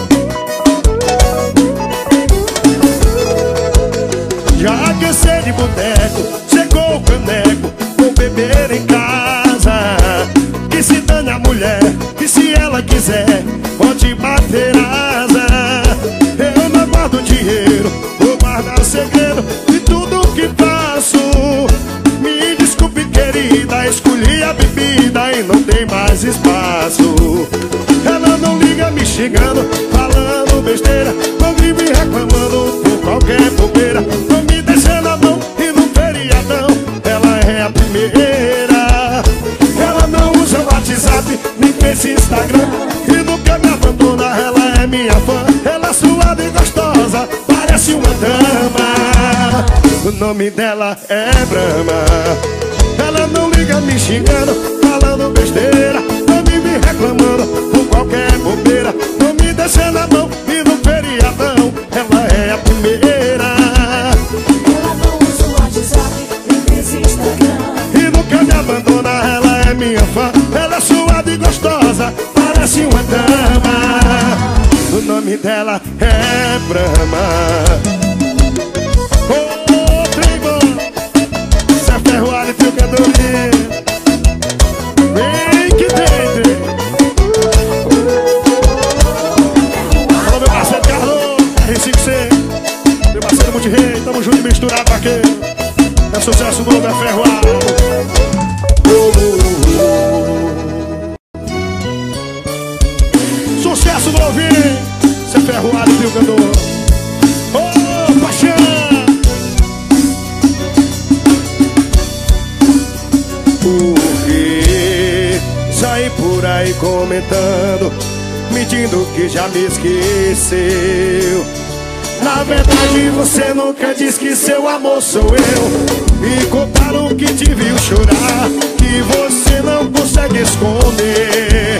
Já cansei de boteco, chegou o caneco, vou beber em casa. Que se dane a mulher, que se ela quiser, pode bater asa. Eu não guardo dinheiro, vou guardar o segredo de tudo que faço. Me desculpe, querida, escolhi a bebida e não tem mais espaço. Ela não liga me xingando, falando besteira, não vive reclamando por qualquer bobeira. Não me deixa na mão e no feriadão ela é a primeira. Ela não usa o WhatsApp, nem Face, Instagram e nunca me abandona, ela é minha fã. Ela é suada e gostosa, parece uma dama. O nome dela é Brahma. Ela não liga me xingando, falando besteira, não vive reclamando por qualquer bobeira. Não me deixa na mão e no feriadão ela é a primeira. Ela não usa o WhatsApp, nem Face, Instagram E nunca me abandona, ela é minha fã. Ela é suada e gostosa, parece uma dama. O nome dela é Brahma. Ô, trem bom, se é ferroada e teu candorinho. Vem que tem, tem. Alô, meu parceiro Carlão, R cinco C. Meu parceiro Multirei, tamo junto e misturado, vaqueiro. Sucesso novo é ferroado. Sucesso novinho, cê é ferroado, viu, cantor? Oh, paixão! Porque saí por aí comentando, mentindo que já me esqueceu. Na verdade você nunca disse que seu amor sou eu. E contaram que te viu chorar, que você não consegue esconder.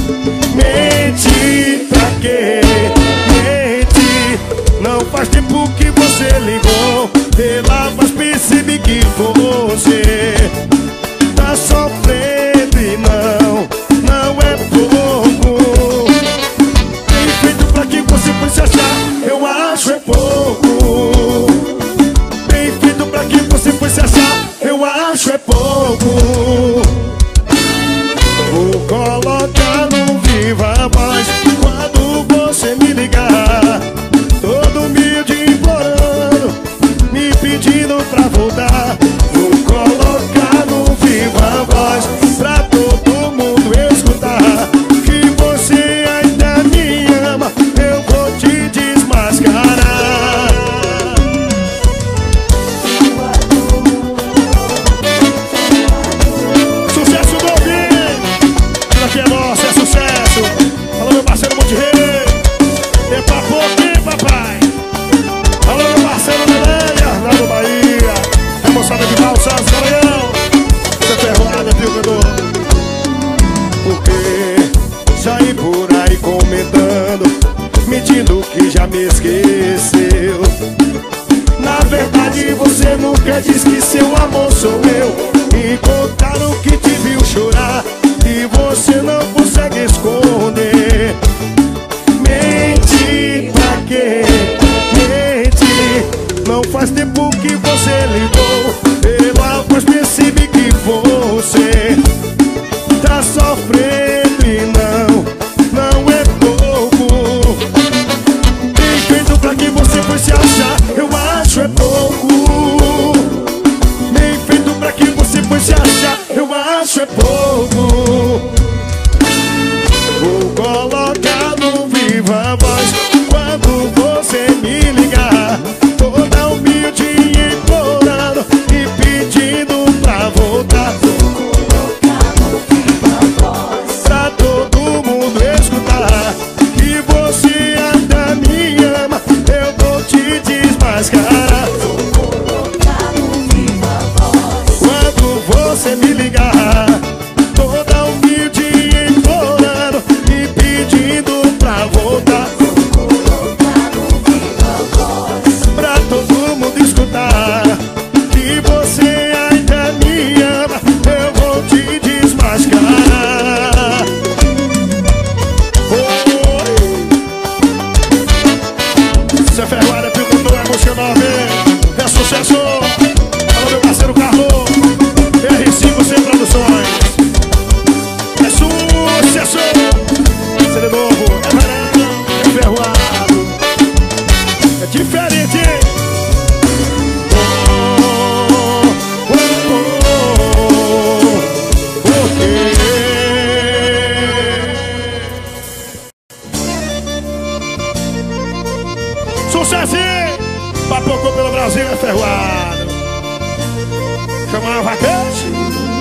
Mente pra quê? Mente. Não faz tempo que você ligou, pela voz percebi que você tá sofrendo e não, não é pouco. Tem feito pra que você foi se achar, eu acho é pouco. Tem feito pra que você foi se achar, eu acho é pouco. Vou colocar no viva voz quando você me ligar, todo humilde implorando, me pedindo pra voltar. Vou colocar no viva voz pra todo mundo escutar, que você ainda me ama, eu vou te desmascarar. Sucesso do ouvinte, aqui é nosso, é sucesso. Alô, meu parceiro Monte Rei, é pra pouquinho, papai. Alô, meu parceiro Neléia, lá do Bahia, é moçada de Balsas, Garanhão. Você é ferroada, viu, cantor? Porque saí por aí comentando, mentindo que já me esqueceu. Na verdade você nunca disse que seu amor sou eu. E contaram que te viu chorar, e você não consegue esconder. Mente pra quê? Mente. Não faz tempo que você ligou, pela voz percebi que você tá sofrendo e não, não é pouco. Tem feito pra que você foi se achar, eu acho é pouco. Nem feito pra que você foi se achar, eu acho é pouco. Vou colocar no viva voz quando você me ligar, toda humilde implorando e pedindo pra voltar. Vou colocar no viva voz pra todo mundo escutar, que você ainda me ama, eu vou te desmascarar. Vou colocar no viva voz quando você me ligar, toda humilde implorando e pedindo pra voltar. Vou colocar no viva voz pra todo mundo escutar, que você ainda me ama, eu vou te desmascarar. Oi. Você é ferroada, perguntou, é música nova, é sucesso. Alô, meu parceiro Carlos, R cinco Sem Produções, é sucesso. Você de novo, é varão, é ferroado, é diferente, hein? Oh, oh, oh, oh, porque sucesso, papocou pelo Brasil, é ferroado. Chama a vaquete,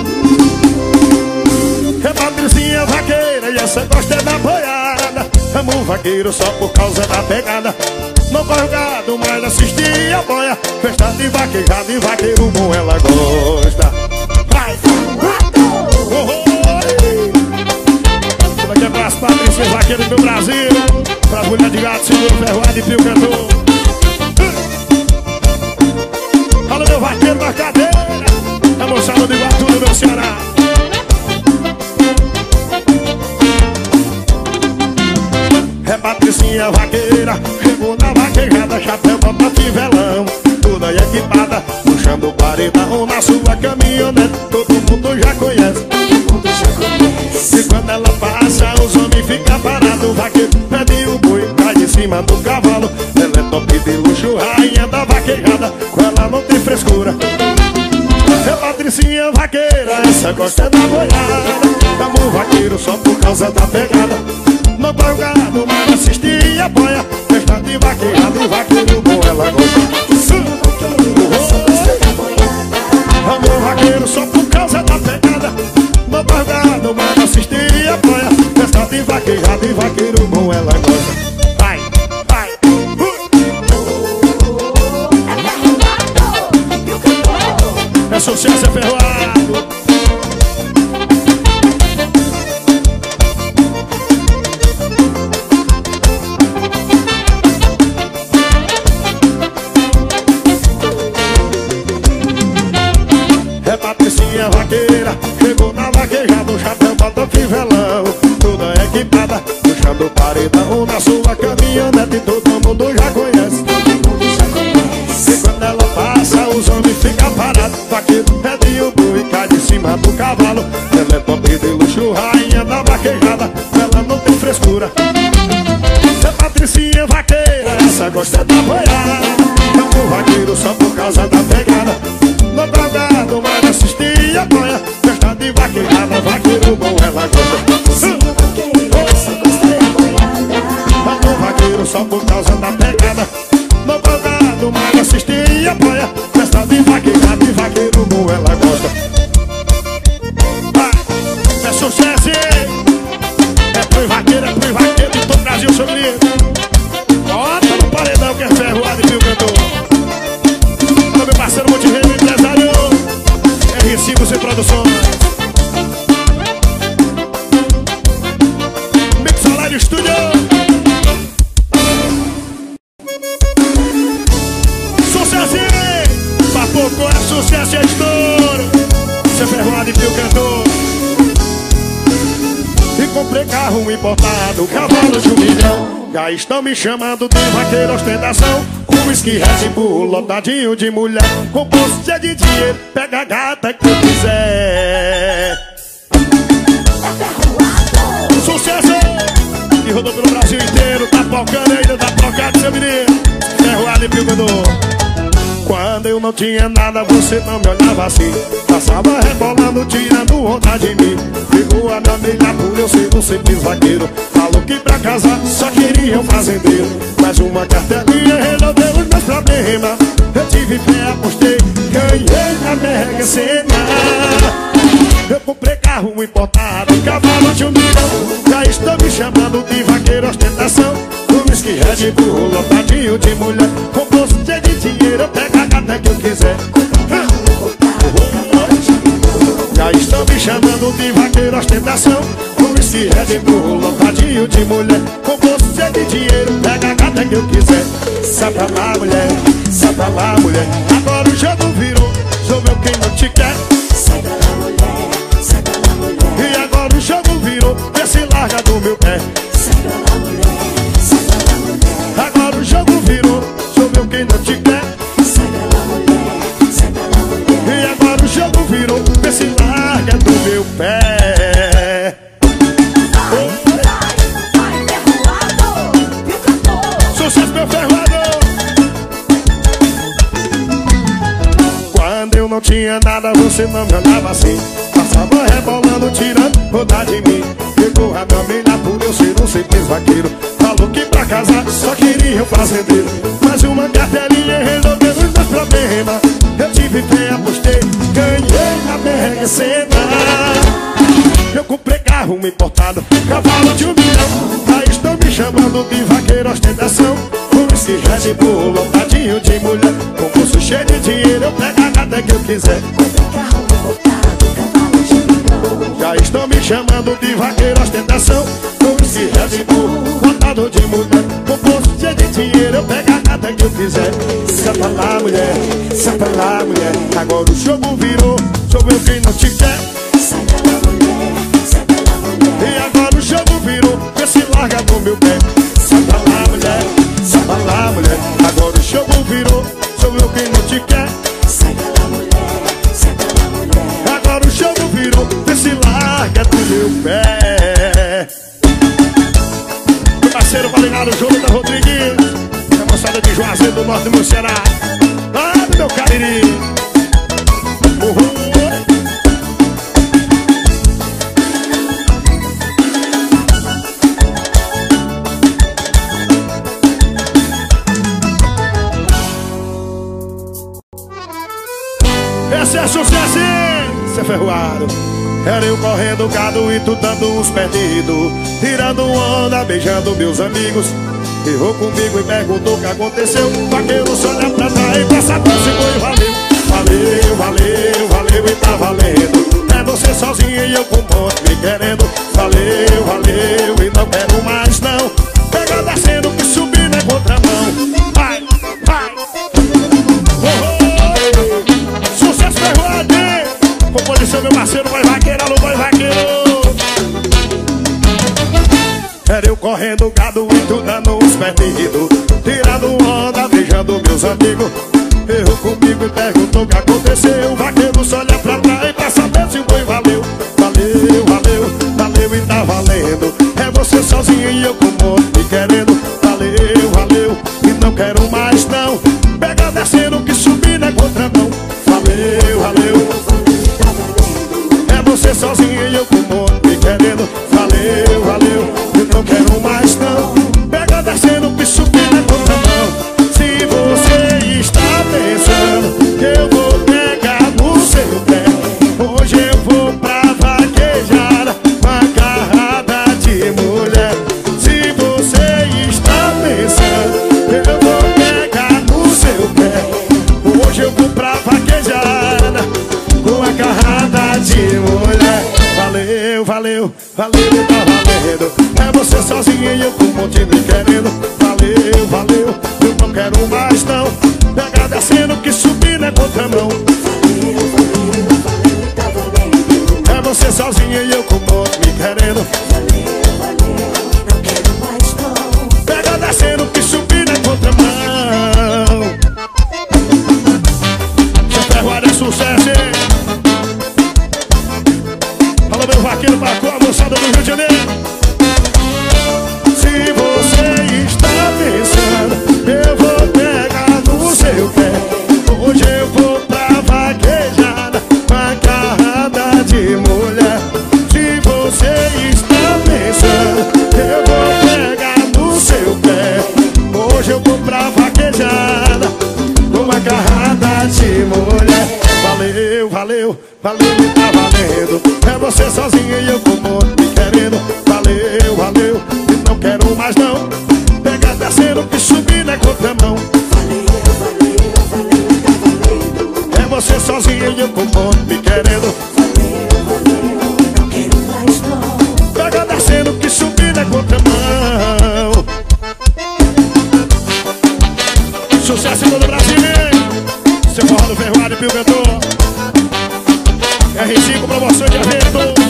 é Patricinha vaqueira, e essa gosta é da boiada. Amo o vaqueiro só por causa da pegada. Não corre o gado, mas assisti a boia. Festa de vaquejada e vaqueiro bom ela gosta. Vai! Oh, oh, tudo aqui é pras Patricinhas vaqueiras do Brasil, pras mulheres de gato, seguro, ferroado e pio cantor. Fala, meu vaqueiro da cadeira, é moçada do Iguatu do meu Ceará. É Patricinha vaqueira, chegou na vaquejada, chapéu, bota fivelão, toda equipada, puxando o paredão na sua caminhonete. Todo mundo já conhece, todo mundo já conhece. E quando ela passa, os homens ficam parados. O vaqueiro pede o boi, cai de cima do cavalo. Ela é top de luxo, rainha da vaquejada, com ela não tem frescura. Patricinha vaqueira, essa gosta da boiada. Amor vaqueiro só por causa da pegada. No palgado, mas assiste e apoia. Festa de vaqueirada e vaqueiro bom ela gosta. Amor vaqueiro só por causa da pegada. No palgado, mas assiste e apoia. Festa de vaqueirada e vaqueiro bom ela gosta. Vai, vai, uh. É sucesso, é ferroado. É Patricinha vaqueira, chegou na vaquejada, o chapéu bota fivelão, toda equipada, puxando o paredão na sua caminhonete, todo mundo já conhece. E quando ela passa, os homens ficam parados. Vaqueiro pede o boi, cai de cima do cavalo. Ela é top de luxo, rainha da vaquejada, ela não tem frescura. É Patricinha vaqueira, essa gosta da boiada. Não o vaqueiro só por causa da pegada. No drogado, mas assiste e apoia. Festa de vaquejada, vaqueiro bom ela gosta. Amor vaqueiro só por causa da pegada. No drogado, mas assiste e apoia. Festa de vaquejada e vaqueiro bom ela gosta. Vai, é sucesso, é pro vaqueiro, é pro vaqueiro de todo o Brasil, seu menino. Bota no paredão que é ferroado e viu cantor. Olha meu parceiro Monterrey, empresário R cinco sem produções. Mixolite Estúdio. Sucesso, Papocó é sucesso, é estouro. Você é ferroado e viu cantor. E comprei carro importado, cavalo de um milhão. Já estão me chamando de vaqueiro ostentação. Com whisky, Red Bull, lotadinho de mulher. Com bolso cheio de dinheiro, pega a gata que eu quiser. Sucesso! E rodou pelo Brasil inteiro, tá pocando ainda, tá pocado, seu menino. Ferroado e pilgador. Quando eu não tinha nada, você não me olhava assim. Passava rebolando, tirando onda de mim. Ficou a me humilhar por eu ser um simples vaqueiro. Falou que pra casar só queria um fazendeiro. Mais uma cartelinha resolveu os meus problemas. Eu tive fé, apostei, ganhei na Mega Sena. Eu comprei carro importado, cavalo de um milhão. Já estou me chamando de vaqueiro ostentação. Com whisky, Red Bull, lotadinho de mulher. Com bolso cheio de dinheiro, eu pego a gata que eu quiser. Já estão me chamando de vaqueiro ostentação. Com whisky, Red Bull, lotadinho de mulher. Com bolso cheio de dinheiro, pega a gata que eu quiser. Sai pra lá, mulher, sai pra lá, mulher. Agora o jogo virou, sou eu quem não te quer. Sai pra lá, mulher, sai pra lá, mulher. E agora o jogo virou, vê se larga do meu pé. Sai pra lá, mulher, sai pra lá, mulher. Agora o jogo virou, sou eu quem não te quer. Sai pra lá, mulher, sai pra lá, mulher. E agora o jogo virou, vê se larga do meu pé. Vai, vai, ferroado, e o cantor. Sucesso, meu ferroado. Quando eu não tinha nada, você não me olhava assim. Passava rebolando, tirando roda de mim. Ficou a me humilhar por eu ser um simples vaqueiro. Falou que pra casar só queria um fazendeiro. Mais uma cartelinha resolveu os meus problemas. Eu tive fé, apostei, ganhei na Mega Sena. Eu comprei carro importado, cavalo de um milhão. Já estão me chamando de vaqueiro ostentação. Com esse Red Bull, lotadinho de mulher. Com bolso cheio de dinheiro, eu pego a gata que eu quiser. Carro importado, cavalo de milhão. Já estão me chamando de vaqueiro ostentação. Com esse Red Bull, lotado de mulher. Com bolso cheio de dinheiro, eu pego a gata que eu quiser. Sai pra lá, mulher, sai pra lá, mulher. Agora o jogo virou, sou eu quem não te quer. Sai pra lá, mulher, sai pra lá, mulher. E agora o jogo virou, vê se larga do meu pé. Sai pra lá, mulher, sai pra lá, mulher. Agora o jogo virou, sou eu quem não te quer. Sai pra lá, mulher, sai pra lá, mulher. Agora o jogo virou, vê se larga do meu pé. Meu parceiro Valinado Júnior da Rodrigues, a moçada de Juazeiro do Norte do meu Ceará. Ah, meu Cariri. Uhum. Cê é ferroado. Era eu correndo gado e tu dando uns perdidos, tirando onda, beijando meus amigos. Errou comigo e perguntou o que aconteceu. Vaqueiro só olha pra trás e pra saber se foi. Valeu, valeu, valeu, valeu e tá valendo. É você sozinho e eu com um monte me querendo. Valeu, valeu e não quero mais não. Pega descendo que subir na contramão. Vai, vai. Oh, oh. Sucesso ferroado. Composição meu parceiro, vai vaqueiro, alô, vai vaqueiro. Era eu correndo gado e tu dando uns perdidos, tirando onda, beijando meus amigos. Errou comigo e perguntou o que aconteceu. Vaqueiro só olha pra trás pra saber se o boi valeu. Valeu, valeu, valeu e tá valendo. É você sozinho e eu com um monte me querendo. Valeu, valeu e não quero mais não. Pega descendo que subir na contramão. Valeu, valeu. É você sozinho e eu com um monte me querendo. Valeu, valeu, eu não quero mais não. Pega descendo que subir na contramão. Se você está pensando que eu vou pegar no seu pé, hoje eu vou pra vaquejada, uma carrada de mulher. Se você está pensando que eu vou pegar no seu pé, hoje eu vou pra vaquejada, uma carrada de mulher. Valeu, valeu, valeu, tá valendo. É você sozinho e eu com um monte me querendo. Valeu, valeu, eu não quero mais não. Pega descendo que subir na contramão. Valeu, valeu, valeu, tá valendo. É você sozinho e eu com um monte me querendo. Valeu, valeu, não quero mais não. Pega descendo que subir na contramão. Seu ferroado é sucesso, hein? Alô, meu vaqueiro, marcou a moçada do Rio de Janeiro. Se você está pensando, eu vou pegar no seu pé, hoje eu vou pra vaquejada, uma carrada de mulher. Se você está pensando, eu vou pegar no seu pé, hoje eu vou pra vaquejada, uma carrada de mulher. Valeu, valeu, valeu e tá valendo. É você sozinho e eu com um monte me querendo. Valeu, valeu e não quero mais não. Pega descendo que subir na contramão. Valeu, valeu, valeu, tá valendo. É você sozinho e eu com um monte me querendo. Valeu, valeu, não quero mais não. Pega descendo que subir na contramão. Sucesso em todo o Brasil, hein? Seu forró do ferroado e pio cantor. R cinco promoções de evento.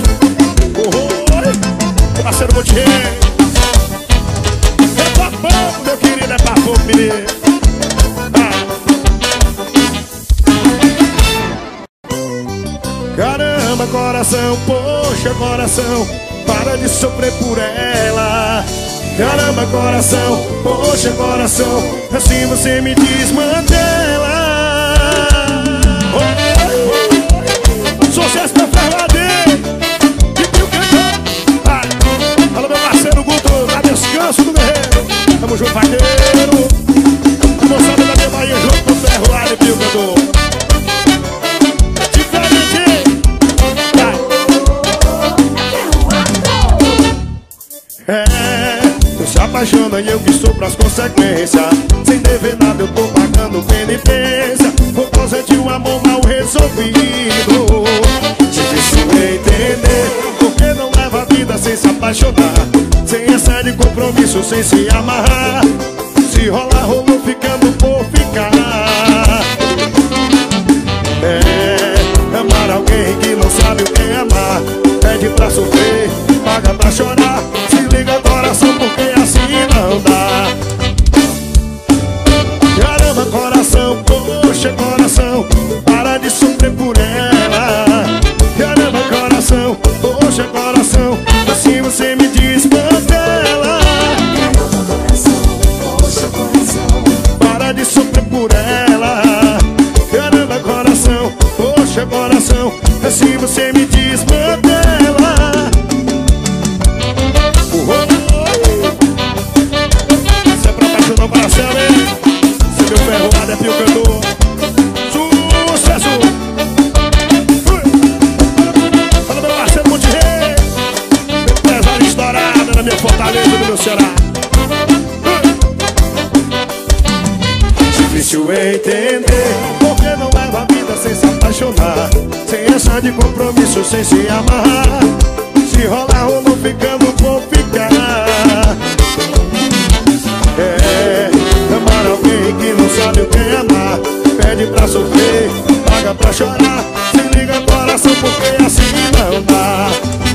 Oi, parceiro Montier. É papão, meu querido, é papão, menino. Ah. Caramba, coração, poxa, coração, para de sofrer por ela. Caramba, coração, poxa, coração, assim você me desmantela. Sucesso pra Ferroadinho e Pio Cantor. Vai. Alô, meu parceiro Guto, dá descanso do guerreiro. Tamo junto, vaqueiro. A moçada da minha Bahia junto com o Ferroadinho e Pio Cantor. Diferente. Vai. É, tu se apaixona e eu que sou pras consequências. Sem dever nada eu tô pagando penitência por causa de um amor mal resolvido. Difícil entender porque não leva a vida sem se apaixonar, sem essa de compromisso, sem se amarrar. Se rola, rolou ficando por ficar. É, amar alguém que não sabe o que é amar. Pede pra sofrer, paga pra chorar. Se liga coração porque assim não dá. Caramba, coração, poxa, coração, para de sofrer por ela. Caramba, coração, poxa, coração, assim você me desmantela. Caramba, coração, poxa, coração, para de sofrer por ela. Caramba, coração, poxa, coração, assim você me desmantela. Isso é pra apaixonar o coração, hein? Meu ferroado é Pio Cantor. Sucesso. Nada de compromisso sem se amarrar. Se rolar, rolou, ficando, vou ficar. É, amar alguém que não sabe o que é amar. Pede pra sofrer, paga pra chorar. Se liga coração, porque assim não dá.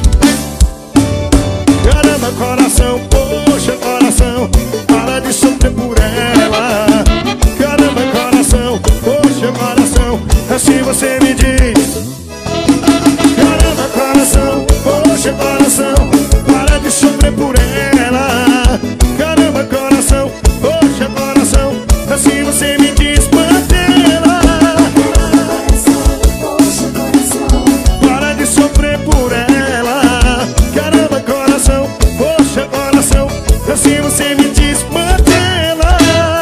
Caramba, coração, poxa, coração, para de sofrer por ela. Caramba, coração, poxa, coração, assim você me diz. Caramba, coração, poxa, coração, para de sofrer por ela. Caramba, coração, poxa, coração, assim você me diz. Mantê-la. Coração, poxa, coração, Para de sofrer por ela. Caramba, coração, poxa, coração, assim você me diz. Mantê-la.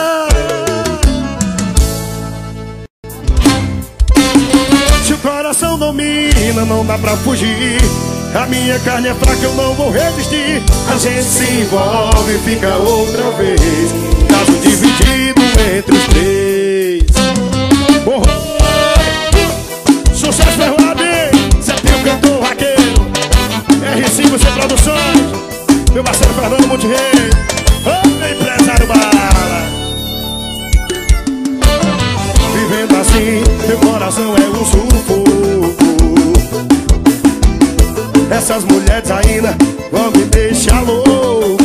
Se o coração domina, não dá pra fugir. A minha carne é fraca, eu não vou resistir. A gente se envolve e fica outra vez. Caso dividido entre os três. Oh, oh. Sucesso Ferroade, Zé Pio, cantor vaqueiro. R cinco C Produções, meu parceiro Fernando Monterrey. Oh, empresário bala. Vivendo assim, meu coração é um sufoco. Essas mulheres ainda vão me deixar louco.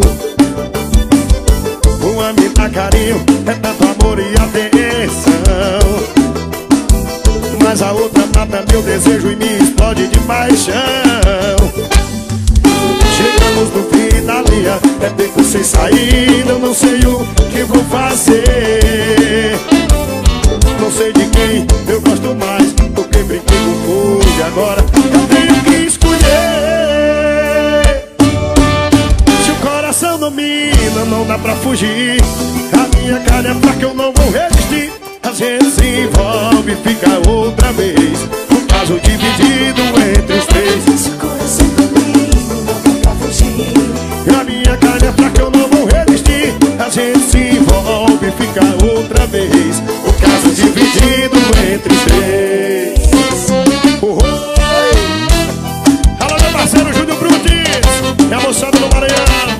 Uma me dá carinho, é tanto amor e atenção. Mas a outra mata meu desejo e me explode de paixão. Chegamos no fim da linha, é beco sem saída. Eu não sei o que vou fazer. Não sei de quem eu gosto mais, porque brinquei com fogo e agora eu tenho que escolher. Se o coração domina, não dá pra fugir. A minha carne é fraca, eu não vou resistir. A gente se envolve e fica outra vez. Um caso dividido entre os três. se o coração domina, não dá pra fugir. A minha carne é fraca, eu não vou resistir. A gente se envolve e fica outra vez. O caso dividido entre os três. Oh, oh. Alô, meu parceiro Júnior Brutis, é a moçada do Maranhão.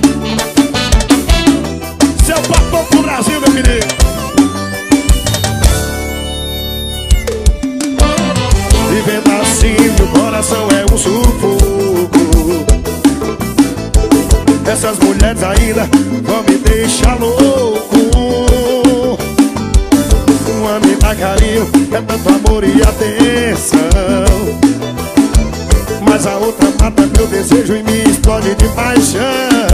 Seu papo pro Brasil, meu querido. Vivendo assim, meu coração é um sufoco. Essas mulheres ainda vão me deixar louco. Uma me dá carinho, é tanto amor e atenção. Mas a outra mata meu desejo e me explode de paixão.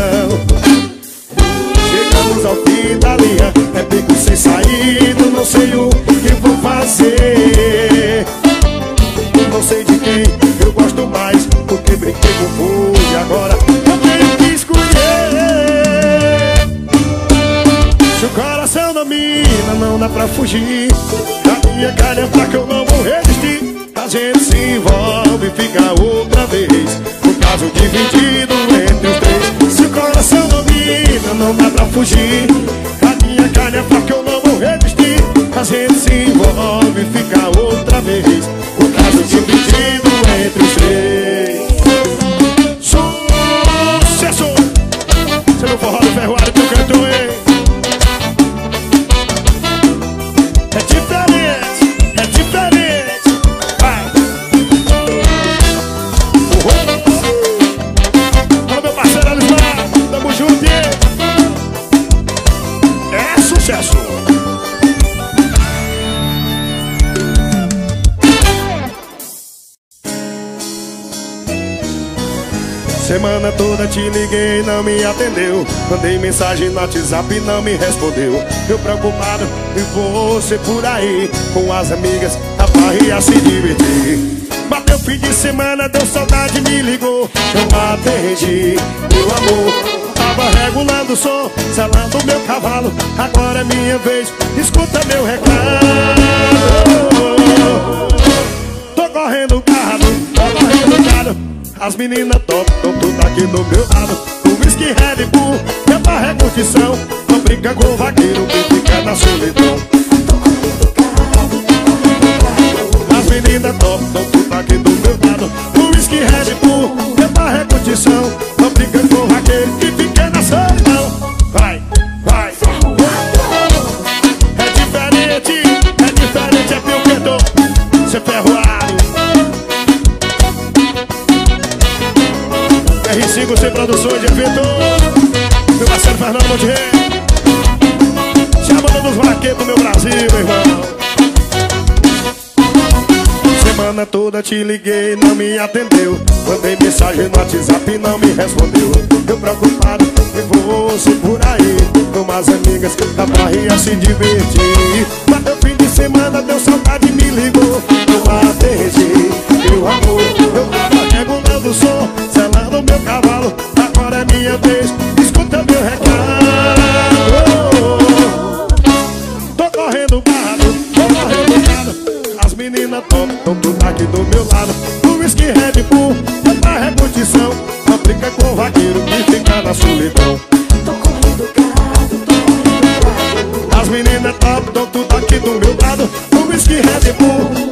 Chegamos ao fim da linha, é beco sem saída. Eu não sei o que vou fazer. Não sei de quem eu gosto mais, porque brinquei com fogo e agora eu tenho que escolher. Se o coração domina, não dá pra fugir. A minha carne é fraca, eu não vou resistir. A gente se envolve e fica outra vez. O caso dividido entre os três. Se o coração domina, não dá pra fugir. A minha carne é fraca, eu não vou resistir. A gente se envolve e fica outra vez. O caso dividido entre os três. Sucesso! Você não forró do Ferroário que eu canto, hein? É diferente, é diferente. Vai! Olha meu parceiro Alismar, tamo junto, hein? É sucesso! Semana toda te liguei, não me atendeu. Mandei mensagem no WhatsApp e não me respondeu. Eu preocupado e você por aí, com as amigas, a farra se divertir. Bateu fim de semana, deu saudade, me ligou. Eu atendi, meu amor. Tava regulando o som, selando meu cavalo. Agora é minha vez, escuta meu recado. Tô correndo o carro, tô correndo o carro. As meninas top, tão tudo aqui do meu lado. O whisky Red Bull, é pra recurtição. Não brinca com o vaqueiro que fica na solidão. As meninas top, tão tudo aqui do meu lado. O whisky Red Bull, tenta repetição. Não brinca com o vaqueiro que fica na solidão. Vai, vai. É diferente, é diferente, é pio que dou. Cê ferroado. R cinco sem produções de evento. Meu parceiro Fernando Monterrey. Chamando dos vaqueiros do meu Brasil, meu irmão. Semana toda te liguei, não me atendeu. Mandei mensagem no WhatsApp, não me respondeu. Eu preocupado, e você por aí, com umas amigas da barriga se divertir. Bateu fim de semana, deu saudade, me ligou. Eu atendi, meu amor. Eu tava regulando o som, selando meu cavalo. Agora é minha vez, escuta meu recado. Tô correndo barrado, tô correndo barrado. As meninas top, tão tudo aqui do meu lado. O whisky Red Bull, é pra repetição. Não brinca com o vaqueiro que fica na solidão. Tô correndo gado, tô correndo gado. As meninas top, tão tudo aqui do meu lado. O whisky Red Bull,